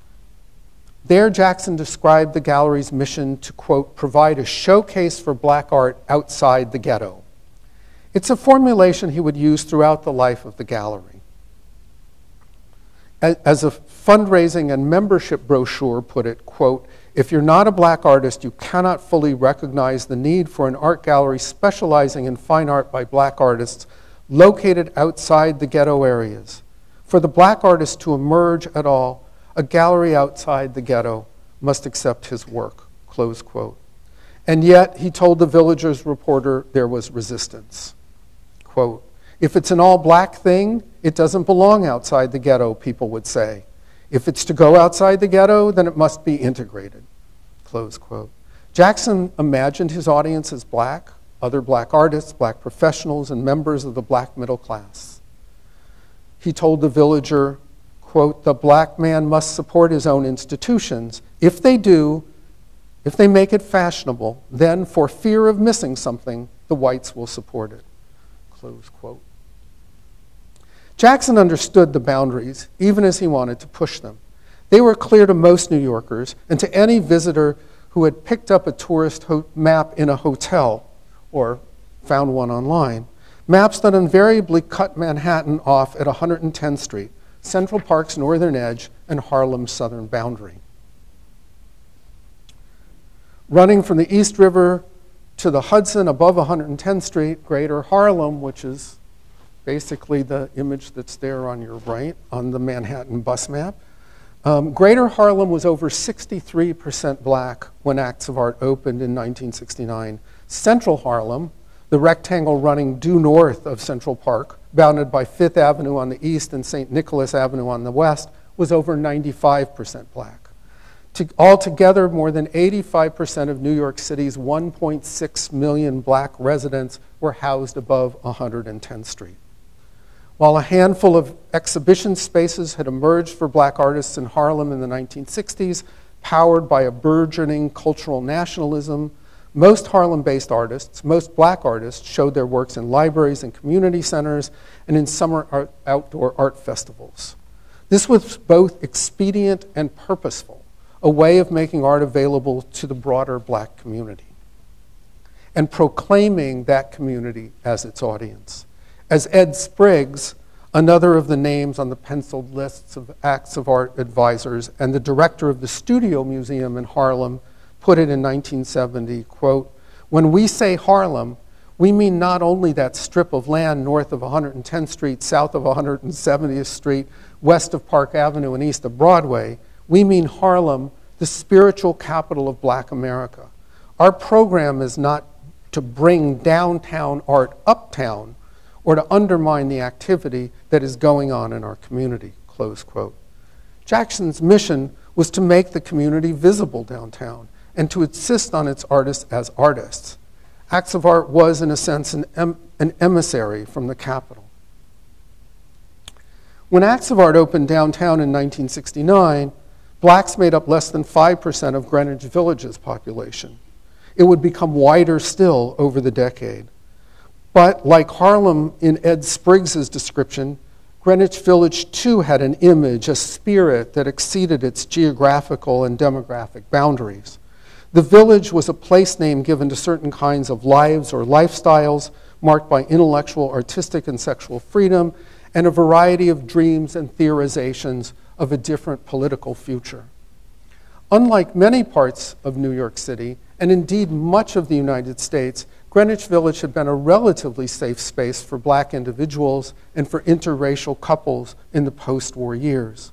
There, Jackson described the gallery's mission to, quote, provide a showcase for black art outside the ghetto. It's a formulation he would use throughout the life of the gallery. As a fundraising and membership brochure put it, quote, if you're not a black artist, you cannot fully recognize the need for an art gallery specializing in fine art by black artists located outside the ghetto areas. For the black artist to emerge at all, a gallery outside the ghetto must accept his work, close quote. And yet, he told the Villager's reporter there was resistance. Quote, if it's an all-black thing, it doesn't belong outside the ghetto, people would say. If it's to go outside the ghetto, then it must be integrated, close quote. Jackson imagined his audience as black, other black artists, black professionals, and members of the black middle class. He told the Villager, quote, the black man must support his own institutions. If they do, if they make it fashionable, then for fear of missing something, the whites will support it, close quote. Jackson understood the boundaries, even as he wanted to push them. They were clear to most New Yorkers and to any visitor who had picked up a tourist map in a hotel or found one online, maps that invariably cut Manhattan off at one hundred tenth Street, Central Park's northern edge, and Harlem's southern boundary. Running from the East River to the Hudson above one hundred tenth Street, Greater Harlem, which is basically the image that's there on your right on the Manhattan bus map. Um, Greater Harlem was over sixty-three percent black when Acts of Art opened in nineteen sixty-nine. Central Harlem, the rectangle running due north of Central Park, bounded by Fifth Avenue on the east and Saint Nicholas Avenue on the west, was over ninety-five percent black. To, altogether, more than eighty-five percent of New York City's one point six million black residents were housed above one hundred tenth Street. While a handful of exhibition spaces had emerged for black artists in Harlem in the nineteen sixties, powered by a burgeoning cultural nationalism. Most Harlem-based artists, most black artists, showed their works in libraries and community centers and in summer art, outdoor art festivals. This was both expedient and purposeful, a way of making art available to the broader black community and proclaiming that community as its audience. As Ed Spriggs, another of the names on the penciled lists of Acts of Art advisors and the director of the Studio Museum in Harlem, put it in nineteen seventy, quote, "When we say Harlem, we mean not only that strip of land north of one hundred tenth Street, south of one hundred seventieth Street, west of Park Avenue, and east of Broadway. We mean Harlem, the spiritual capital of Black America. Our program is not to bring downtown art uptown or to undermine the activity that is going on in our community," close quote. Jackson's mission was to make the community visible downtown and to insist on its artists as artists. Acts of Art was, in a sense, an, em an emissary from the capital. When Acts of Art opened downtown in nineteen sixty-nine, blacks made up less than five percent of Greenwich Village's population. It would become wider still over the decade. But like Harlem in Ed Spriggs's description, Greenwich Village too had an image, a spirit that exceeded its geographical and demographic boundaries. The village was a place name given to certain kinds of lives or lifestyles marked by intellectual, artistic, and sexual freedom, and a variety of dreams and theorizations of a different political future. Unlike many parts of New York City, and indeed much of the United States, Greenwich Village had been a relatively safe space for black individuals and for interracial couples in the post-war years.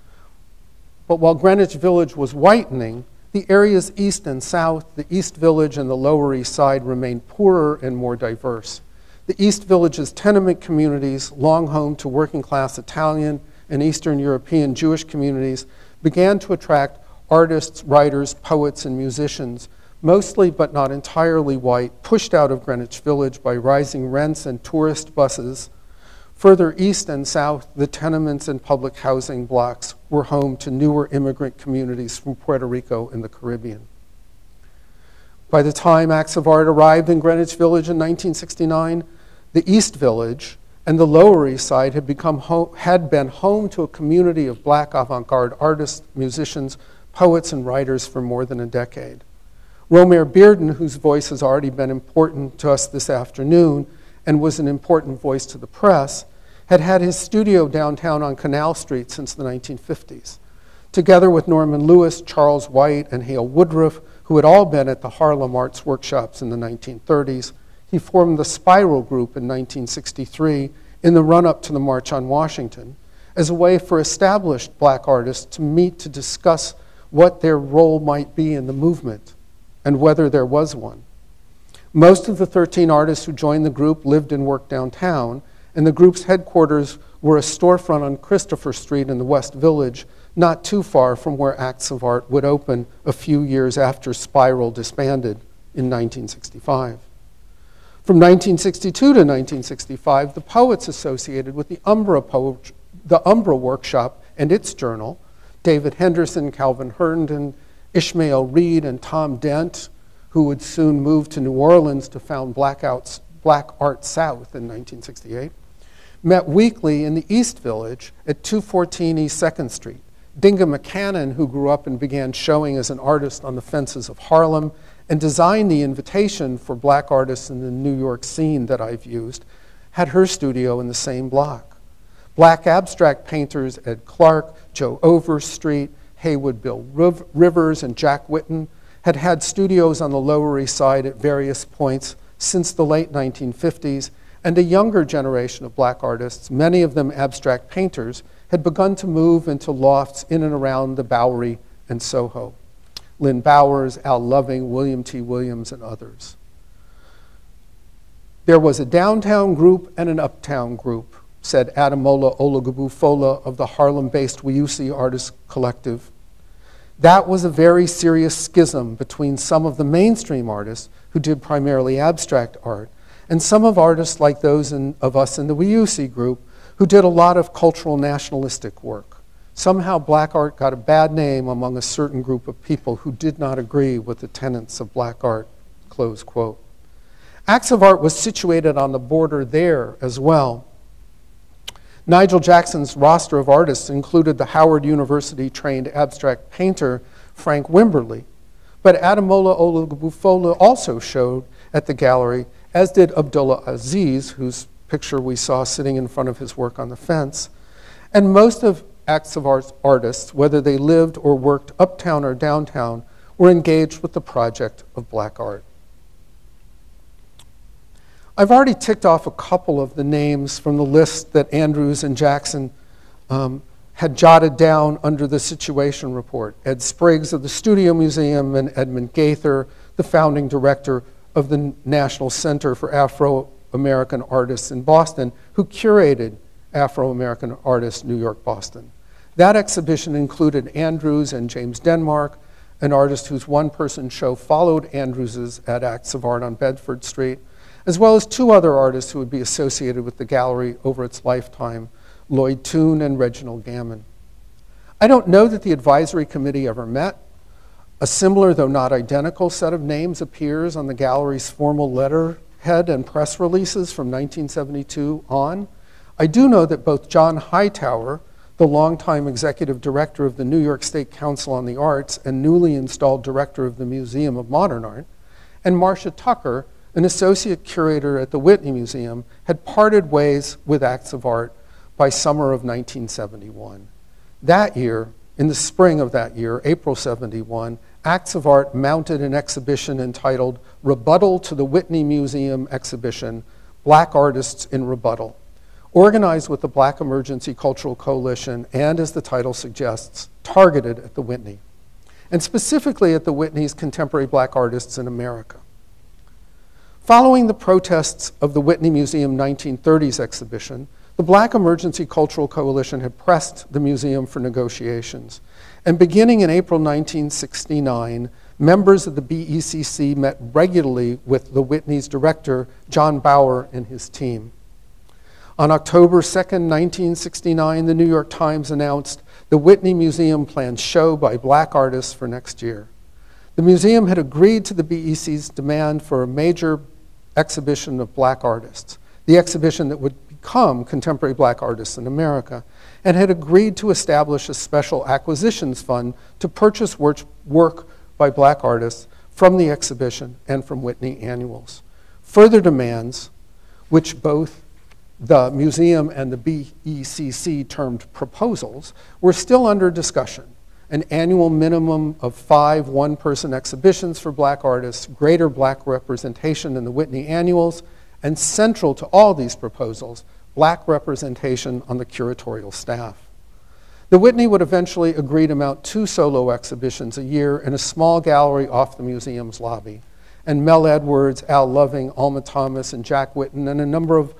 But while Greenwich Village was whitening, the areas east and south, the East Village and the Lower East Side, remained poorer and more diverse. The East Village's tenement communities, long home to working-class Italian and Eastern European Jewish communities, began to attract artists, writers, poets, and musicians, mostly but not entirely white, pushed out of Greenwich Village by rising rents and tourist buses. Further east and south, the tenements and public housing blocks were home to newer immigrant communities from Puerto Rico and the Caribbean. By the time Acts of Art arrived in Greenwich Village in nineteen sixty-nine, the East Village and the Lower East Side had, become home, had been home to a community of black avant-garde artists, musicians, poets, and writers for more than a decade. Romare Bearden, whose voice has already been important to us this afternoon and was an important voice to the press, had had his studio downtown on Canal Street since the nineteen fifties. Together with Norman Lewis, Charles White, and Hale Woodruff, who had all been at the Harlem Arts Workshops in the nineteen thirties, he formed the Spiral Group in nineteen sixty-three in the run-up to the March on Washington as a way for established black artists to meet to discuss what their role might be in the movement and whether there was one. Most of the thirteen artists who joined the group lived and worked downtown, and the group's headquarters were a storefront on Christopher Street in the West Village, not too far from where Acts of Art would open a few years after Spiral disbanded in nineteen sixty-five. From nineteen sixty-two to nineteen sixty-five, the poets associated with the Umbra, Poet, the Umbra Workshop and its journal, David Henderson, Calvin Herndon, Ishmael Reed, and Tom Dent, who would soon move to New Orleans to found Blackouts, Black Art South in nineteen sixty-eight, met weekly in the East Village at two fourteen East second Street. Dinga McCannon, who grew up and began showing as an artist on the fences of Harlem and designed the invitation for black artists in the New York scene that I've used, had her studio in the same block. Black abstract painters Ed Clark, Joe Overstreet, Haywood Bill Rivers, and Jack Whitten had had studios on the Lower East Side at various points since the late nineteen fifties, and a younger generation of black artists, many of them abstract painters, had begun to move into lofts in and around the Bowery and Soho. Lynn Bowers, Al Loving, William T. Williams, and others. There was a downtown group and an uptown group, said Ademola Olugbu-Fola of the Harlem-based Weusi Artists Collective. That was a very serious schism between some of the mainstream artists who did primarily abstract art and some of artists like those in, of us in the Weusi group who did a lot of cultural nationalistic work. Somehow black art got a bad name among a certain group of people who did not agree with the tenets of black art, close quote. Acts of Art was situated on the border there as well. Nigel Jackson's roster of artists included the Howard University-trained abstract painter Frank Wimberly, but Ademola Olugbufola also showed at the gallery, as did Abdullah Aziz, whose picture we saw sitting in front of his work on the fence. And most of Acts of Art artists, whether they lived or worked uptown or downtown, were engaged with the project of black art. I've already ticked off a couple of the names from the list that Andrews and Jackson um, had jotted down under the situation report. Ed Spriggs of the Studio Museum and Edmund Gaither, the founding director of the National Center for Afro-American Artists in Boston, who curated Afro-American Artists, New York, Boston. That exhibition included Andrews and James Denmark, an artist whose one-person show followed Andrews's at Acts of Art on Bedford Street, as well as two other artists who would be associated with the gallery over its lifetime, Lloyd Toone and Reginald Gammon. I don't know that the advisory committee ever met. A similar, though not identical, set of names appears on the gallery's formal letterhead and press releases from nineteen seventy-two on. I do know that both John Hightower, the longtime executive director of the New York State Council on the Arts and newly installed director of the Museum of Modern Art, and Marcia Tucker, an associate curator at the Whitney Museum, had parted ways with Acts of Art by summer of nineteen seventy-one. That year, in the spring of that year, April seventy-one, Acts of Art mounted an exhibition entitled Rebuttal to the Whitney Museum Exhibition, Black Artists in Rebuttal, organized with the Black Emergency Cultural Coalition and, as the title suggests, targeted at the Whitney, and specifically at the Whitney's contemporary black artists in America. Following the protests of the Whitney Museum nineteen thirties exhibition, the Black Emergency Cultural Coalition had pressed the museum for negotiations. And beginning in April nineteen sixty-nine, members of the B E C C met regularly with the Whitney's director, John Bauer, and his team. On October second, nineteen sixty-nine, the New York Times announced the Whitney Museum planned show by black artists for next year. The museum had agreed to the B E C's demand for a major exhibition of black artists, the exhibition that would become Contemporary Black Artists in America, and had agreed to establish a special acquisitions fund to purchase work, work by black artists from the exhibition and from Whitney annuals. Further demands, which both the museum and the B E C C termed proposals, were still under discussion. An annual minimum of five one-person exhibitions for black artists, greater black representation in the Whitney annuals, and central to all these proposals, black representation on the curatorial staff. The Whitney would eventually agree to mount two solo exhibitions a year in a small gallery off the museum's lobby. And Mel Edwards, Al Loving, Alma Thomas, and Jack Whitten, and a number of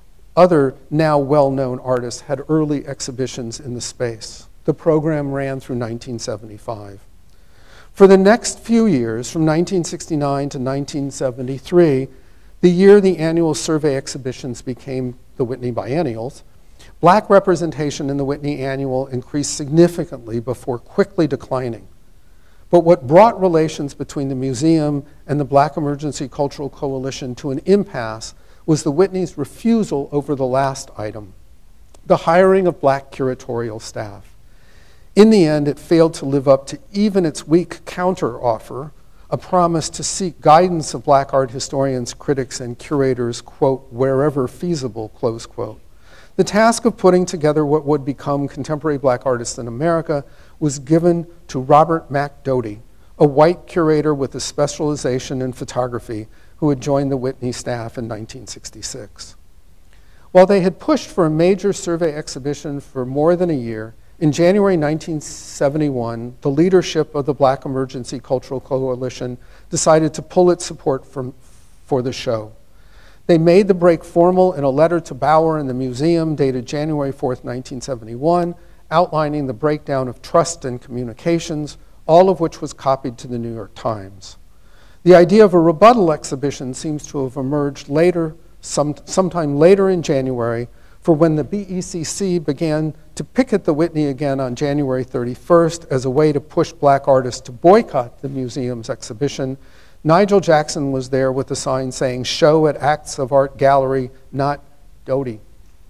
other now well-known artists had early exhibitions in the space. The program ran through nineteen seventy-five. For the next few years, from nineteen sixty-nine to nineteen seventy-three, the year the annual survey exhibitions became the Whitney Biennials, black representation in the Whitney Annual increased significantly before quickly declining. But what brought relations between the museum and the Black Emergency Cultural Coalition to an impasse was the Whitney's refusal over the last item, the hiring of black curatorial staff. In the end, it failed to live up to even its weak counter-offer, a promise to seek guidance of black art historians, critics, and curators, quote, wherever feasible, close quote. The task of putting together what would become Contemporary Black Artists in America was given to Robert MacDoty, a white curator with a specialization in photography who had joined the Whitney staff in nineteen sixty-six. While they had pushed for a major survey exhibition for more than a year, in January nineteen seventy-one, the leadership of the Black Emergency Cultural Coalition decided to pull its support from, for the show. They made the break formal in a letter to Bauer and the museum dated January fourth, nineteen seventy-one, outlining the breakdown of trust and communications, all of which was copied to the New York Times. The idea of a rebuttal exhibition seems to have emerged later, some, sometime later in January, for when the B E C C began to picket the Whitney again on January thirty-first as a way to push black artists to boycott the museum's exhibition, Nigel Jackson was there with a sign saying, "Show at Acts of Art Gallery, not Doty."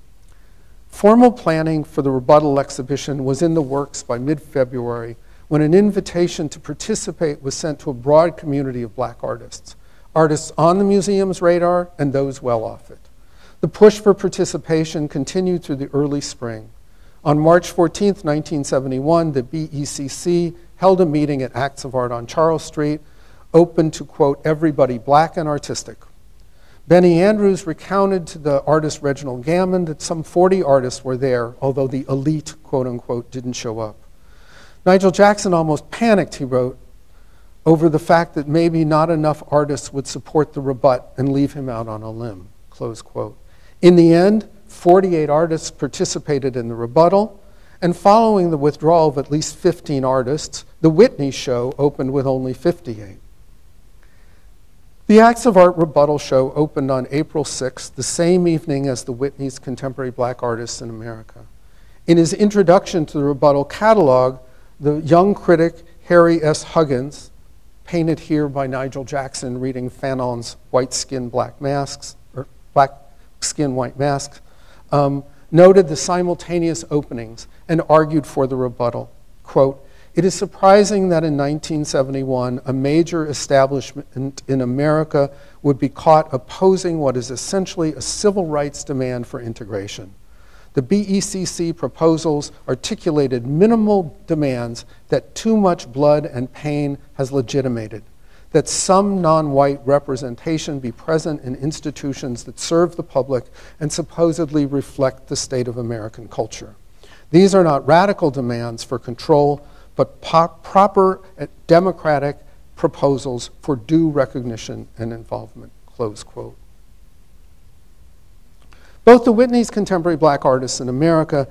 Formal planning for the rebuttal exhibition was in the works by mid-February when an invitation to participate was sent to a broad community of black artists, artists on the museum's radar and those well off it. The push for participation continued through the early spring. On March fourteenth, nineteen seventy-one, the B E C C held a meeting at Acts of Art on Charles Street, open to, quote, everybody black and artistic. Benny Andrews recounted to the artist Reginald Gammon that some forty artists were there, although the elite, quote unquote, didn't show up. Nigel Jackson almost panicked, he wrote, over the fact that maybe not enough artists would support the rebut and leave him out on a limb, close quote. In the end, forty-eight artists participated in the rebuttal, and following the withdrawal of at least fifteen artists, the Whitney show opened with only fifty-eight. The Acts of Art rebuttal show opened on April sixth, the same evening as the Whitney's Contemporary Black Artists in America. In his introduction to the rebuttal catalog, the young critic Harry S. Huggins, painted here by Nigel Jackson reading Fanon's White Skin, Black Masks, or Black Skin, White Masks, um, noted the simultaneous openings and argued for the rebuttal. Quote, "It is surprising that in nineteen seventy-one, a major establishment in America would be caught opposing what is essentially a civil rights demand for integration. The B E C C proposals articulated minimal demands that too much blood and pain has legitimated, that some non-white representation be present in institutions that serve the public and supposedly reflect the state of American culture. These are not radical demands for control, but pop proper democratic proposals for due recognition and involvement," close quote. Both the Whitney's Contemporary Black Artists in America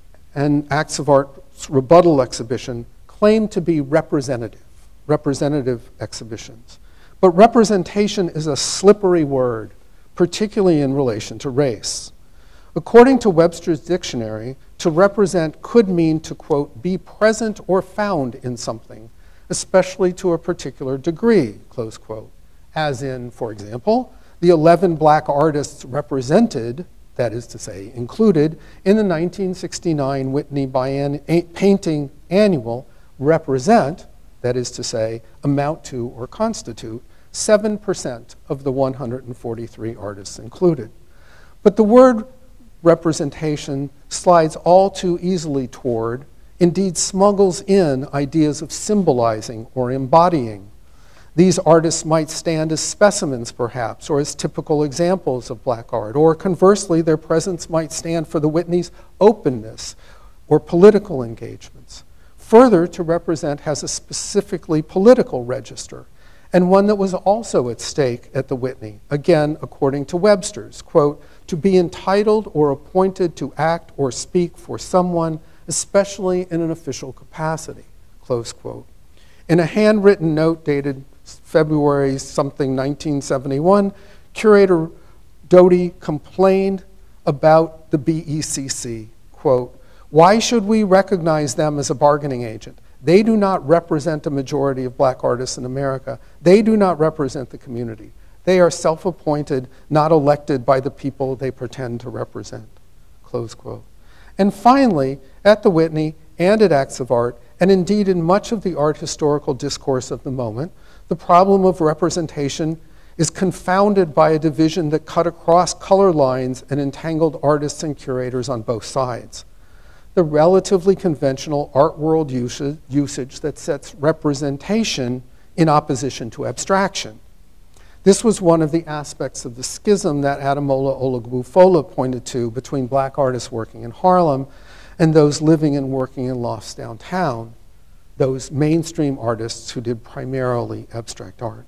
and Acts of Art's rebuttal exhibition claim to be representative, representative exhibitions. But representation is a slippery word, particularly in relation to race. According to Webster's dictionary, to represent could mean to, quote, be present or found in something, especially to a particular degree, close quote. As in, for example, the eleven black artists represented, that is to say, included, in the nineteen sixty-nine Whitney Bienn Painting Annual represent, that is to say, amount to or constitute, seven percent of the one hundred forty-three artists included. But the word representation slides all too easily toward, indeed smuggles in, ideas of symbolizing or embodying. These artists might stand as specimens, perhaps, or as typical examples of black art, or conversely, their presence might stand for the Whitney's openness or political engagements. Further, to represent has a specifically political register, and one that was also at stake at the Whitney, again, according to Webster's, quote, to be entitled or appointed to act or speak for someone, especially in an official capacity, close quote. In a handwritten note dated February something nineteen seventy-one, curator Doty complained about the B E C C, quote, "Why should we recognize them as a bargaining agent? They do not represent a majority of black artists in America. They do not represent the community. They are self-appointed, not elected by the people they pretend to represent," close quote. And finally, at the Whitney and at Acts of Art, and indeed in much of the art historical discourse of the moment, the problem of representation is confounded by a division that cut across color lines and entangled artists and curators on both sides. The relatively conventional art world usage, usage that sets representation in opposition to abstraction. This was one of the aspects of the schism that Ademola Olagbufola pointed to between black artists working in Harlem and those living and working in lofts downtown, those mainstream artists who did primarily abstract art.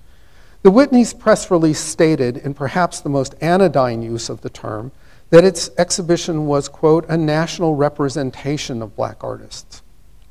The Whitney's press release stated, in perhaps the most anodyne use of the term, that its exhibition was, quote, a national representation of black artists.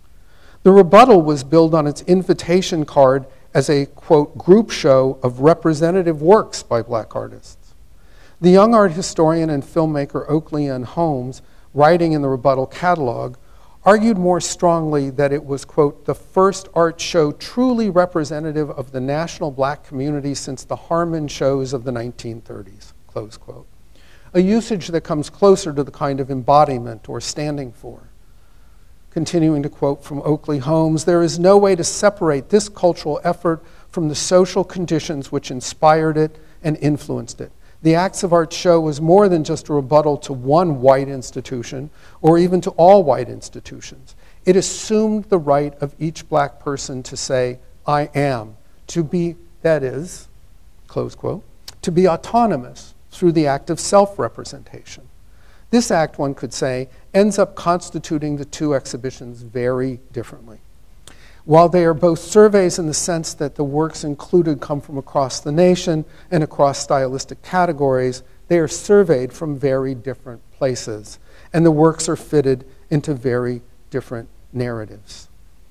The rebuttal was billed on its invitation card as a, quote, group show of representative works by black artists. The young art historian and filmmaker Oakley N. Holmes, writing in the rebuttal catalog, argued more strongly that it was, quote, the first art show truly representative of the national black community since the Harmon shows of the nineteen thirties, close quote. A usage that comes closer to the kind of embodiment or standing for. Continuing to quote from Oakley Holmes, there is no way to separate this cultural effort from the social conditions which inspired it and influenced it. The Acts of Art show was more than just a rebuttal to one white institution or even to all white institutions. It assumed the right of each black person to say, I am, to be, that is, close quote, to be autonomous through the act of self-representation. This act, one could say, ends up constituting the two exhibitions very differently. While they are both surveys in the sense that the works included come from across the nation and across stylistic categories, they are surveyed from very different places, and the works are fitted into very different narratives.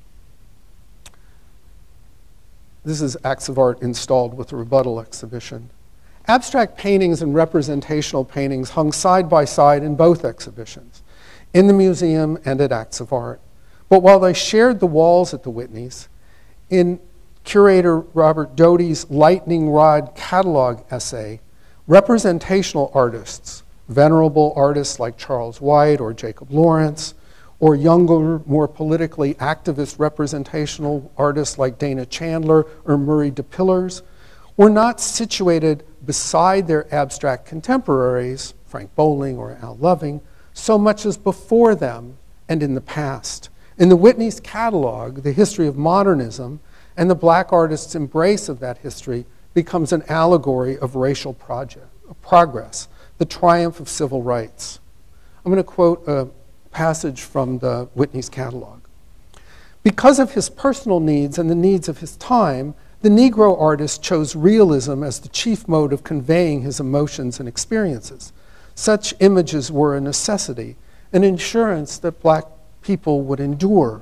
This is Acts of Art installed with the rebuttal exhibition. Abstract paintings and representational paintings hung side by side in both exhibitions, in the museum and at Acts of Art. But while they shared the walls at the Whitneys, in curator Robert Doty's lightning rod catalog essay, representational artists, venerable artists like Charles White or Jacob Lawrence, or younger, more politically activist representational artists like Dana Chandler or Murray DePillars, were not situated beside their abstract contemporaries, Frank Bowling or Al Loving, so much as before them and in the past. In the Whitney's catalog, the history of modernism and the black artist's embrace of that history becomes an allegory of racial project, progress, the triumph of civil rights. I'm going to quote a passage from the Whitney's catalog. Because of his personal needs and the needs of his time, the Negro artist chose realism as the chief mode of conveying his emotions and experiences. Such images were a necessity, an assurance that black people would endure.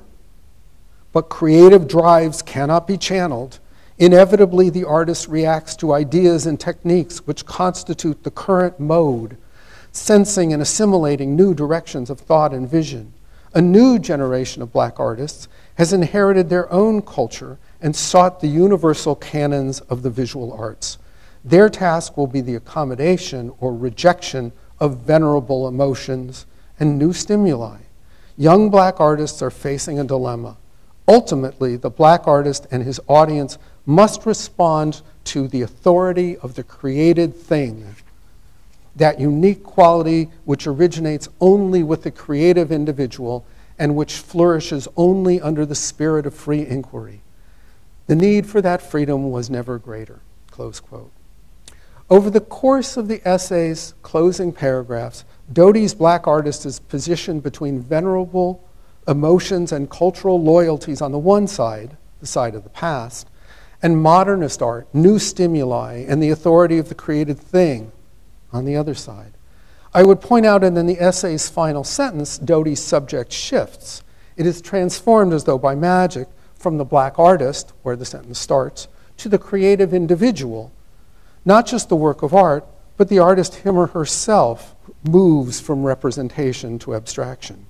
But creative drives cannot be channeled. Inevitably, the artist reacts to ideas and techniques which constitute the current mode, sensing and assimilating new directions of thought and vision. A new generation of black artists has inherited their own culture and sought the universal canons of the visual arts. Their task will be the accommodation or rejection of venerable emotions and new stimuli. Young black artists are facing a dilemma. Ultimately, the black artist and his audience must respond to the authority of the created thing, that unique quality which originates only with the creative individual and which flourishes only under the spirit of free inquiry. The need for that freedom was never greater, close quote. Over the course of the essay's closing paragraphs, Doty's black artist is positioned between venerable emotions and cultural loyalties on the one side, the side of the past, and modernist art, new stimuli, and the authority of the created thing on the other side. I would point out, and in the essay's final sentence, Doty's subject shifts. It is transformed as though by magic from the black artist, where the sentence starts, to the creative individual. Not just the work of art, but the artist, him or herself, moves from representation to abstraction.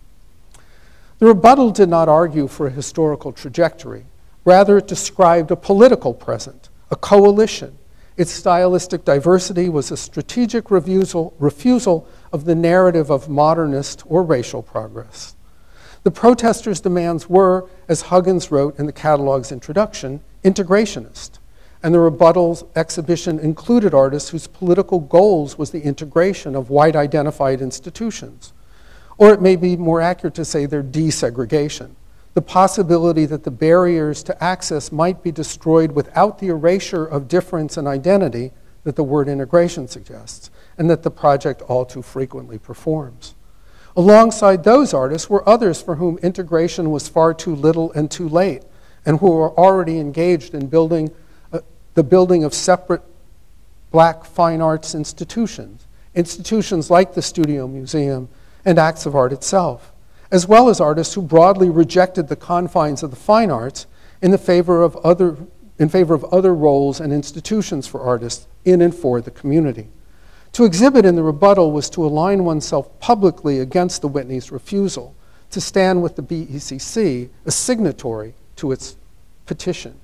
The rebuttal did not argue for a historical trajectory. Rather, it described a political present, a coalition. Its stylistic diversity was a strategic refusal, refusal of the narrative of modernist or racial progress. The protesters' demands were, as Huggins wrote in the catalog's introduction, integrationist. And the rebuttal's exhibition included artists whose political goals was the integration of white-identified institutions. Or it may be more accurate to say their desegregation, the possibility that the barriers to access might be destroyed without the erasure of difference and identity that the word integration suggests, and that the project all too frequently performs. Alongside those artists were others for whom integration was far too little and too late, and who were already engaged in building uh, the building of separate black fine arts institutions, institutions like the Studio Museum and Acts of Art itself, as well as artists who broadly rejected the confines of the fine arts in, the favor of other, in favor of other roles and institutions for artists in and for the community. To exhibit in the rebuttal was to align oneself publicly against the Whitney's refusal to stand with the B E C C, a signatory to its petition.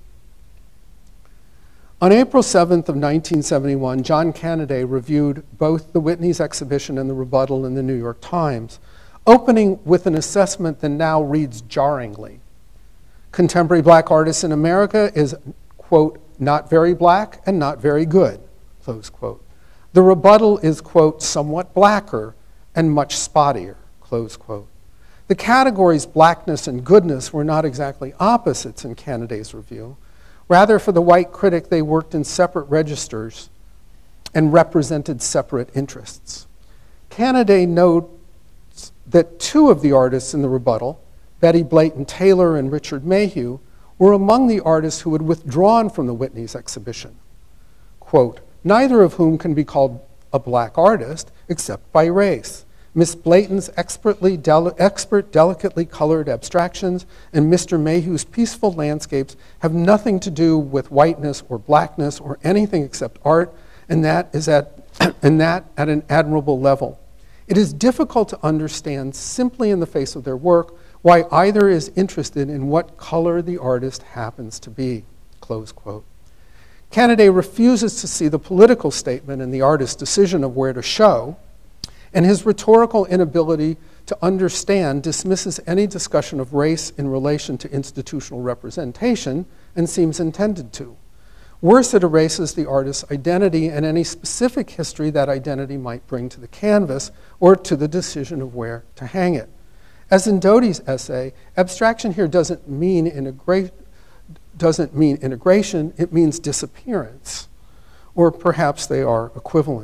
On April seventh of nineteen seventy-one, John Cannaday reviewed both the Whitney's exhibition and the rebuttal in the New York Times, opening with an assessment that now reads jarringly. Contemporary black artists in America is, quote, not very black and not very good, close quote. The rebuttal is, quote, somewhat blacker and much spottier, close quote. The categories blackness and goodness were not exactly opposites in Cannaday's review. Rather, for the white critic, they worked in separate registers and represented separate interests. Cannaday notes that two of the artists in the rebuttal, Betty Blayton Taylor and Richard Mayhew, were among the artists who had withdrawn from the Whitney's exhibition. Quote, neither of whom can be called a black artist except by race. Miss Blayton's expertly deli- expert, delicately colored abstractions and Mister Mayhew's peaceful landscapes have nothing to do with whiteness or blackness or anything except art, and that is at, and that at an admirable level. It is difficult to understand simply in the face of their work why either is interested in what color the artist happens to be, close quote. Cannaday refuses to see the political statement in the artist's decision of where to show, and his rhetorical inability to understand dismisses any discussion of race in relation to institutional representation and seems intended to. Worse, it erases the artist's identity and any specific history that identity might bring to the canvas or to the decision of where to hang it. As in Doty's essay, abstraction here doesn't mean, integra- doesn't mean integration, it means disappearance, or perhaps they are equivalent.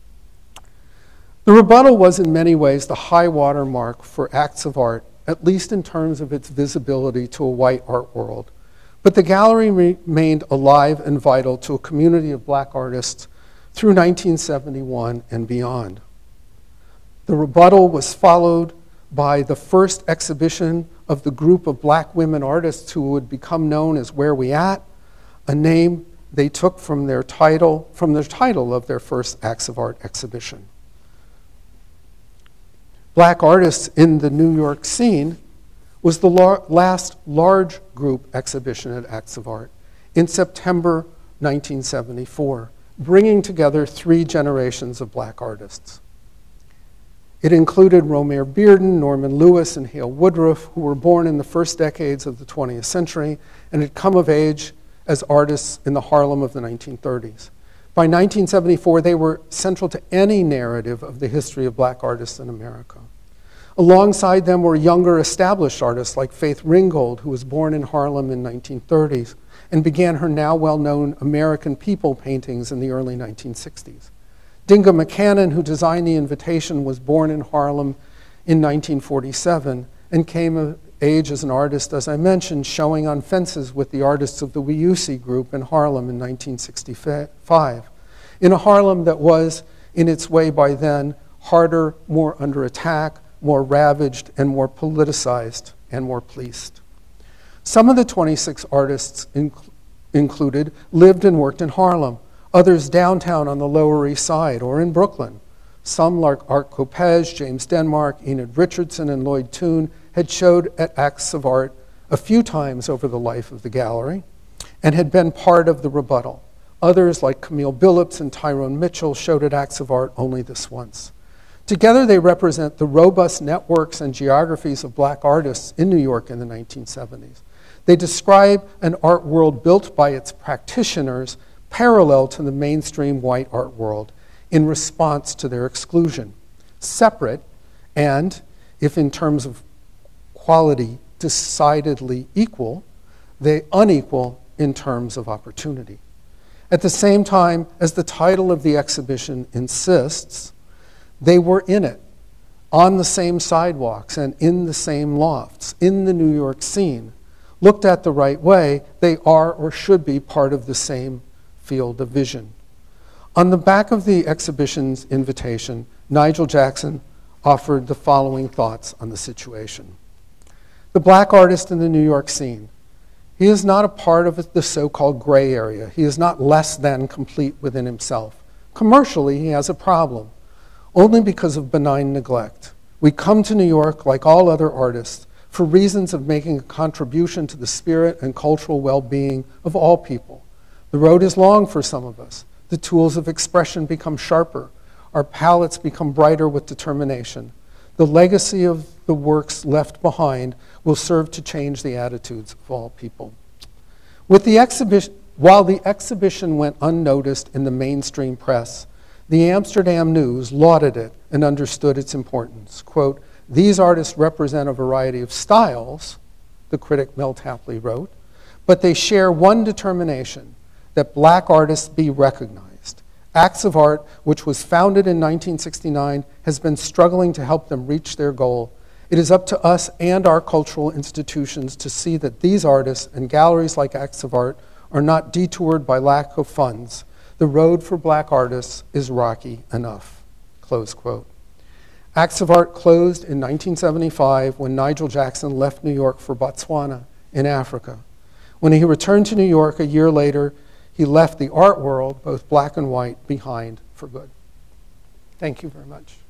The rebuttal was in many ways the high water mark for acts of art, at least in terms of its visibility to a white art world. But the gallery remained alive and vital to a community of black artists through nineteen seventy-one and beyond. The rebuttal was followed by the first exhibition of the group of black women artists who would become known as Where We At, a name they took from their title, from the title of their first Acts of Art exhibition. Black Artists in the New York Scene was the lar- last large group exhibition at Acts of Art in September nineteen seventy-four, bringing together three generations of black artists. It included Romare Bearden, Norman Lewis, and Hale Woodruff, who were born in the first decades of the twentieth century and had come of age as artists in the Harlem of the nineteen thirties. By nineteen seventy-four, they were central to any narrative of the history of black artists in America. Alongside them were younger established artists like Faith Ringgold, who was born in Harlem in nineteen thirties and began her now well-known American People paintings in the early nineteen sixties. Dinga McCannon, who designed the invitation, was born in Harlem in nineteen forty-seven and came of age as an artist, as I mentioned, showing on fences with the artists of the Wiusi group in Harlem in nineteen sixty-five. In a Harlem that was, in its way by then, harder, more under attack, more ravaged, and more politicized and more policed. Some of the twenty-six artists inc- included lived and worked in Harlem, others downtown on the Lower East Side or in Brooklyn. Some, like Art Kopej, James Denmark, Enid Richardson, and Lloyd Toone, had showed at Acts of Art a few times over the life of the gallery and had been part of the rebuttal. Others, like Camille Billups and Tyrone Mitchell, showed at Acts of Art only this once. Together, they represent the robust networks and geographies of black artists in New York in the nineteen seventies. They describe an art world built by its practitioners parallel to the mainstream white art world in response to their exclusion, separate and, if in terms of quality, decidedly equal, they unequal in terms of opportunity. At the same time, as the title of the exhibition insists, they were in it, on the same sidewalks and in the same lofts, in the New York scene. Looked at the right way, they are or should be part of the same field of vision. On the back of the exhibition's invitation, Nigel Jackson offered the following thoughts on the situation. The black artist in the New York scene. He is not a part of the so-called gray area. He is not less than complete within himself. Commercially, he has a problem, only because of benign neglect. We come to New York, like all other artists, for reasons of making a contribution to the spirit and cultural well-being of all people. The road is long for some of us. The tools of expression become sharper. Our palettes become brighter with determination. The legacy of the works left behind will serve to change the attitudes of all people. With the exhibition, while the exhibition went unnoticed in the mainstream press, the Amsterdam News lauded it and understood its importance. Quote, "These artists represent a variety of styles," the critic Mel Tapley wrote, "but they share one determination, that black artists be recognized. Acts of Art, which was founded in nineteen sixty-nine, has been struggling to help them reach their goal. It is up to us and our cultural institutions to see that these artists and galleries like Acts of Art are not detoured by lack of funds. The road for black artists is rocky enough," close quote. Acts of Art closed in nineteen seventy-five when Nigel Jackson left New York for Botswana in Africa. When he returned to New York a year later, he left the art world, both black and white, behind for good. Thank you very much.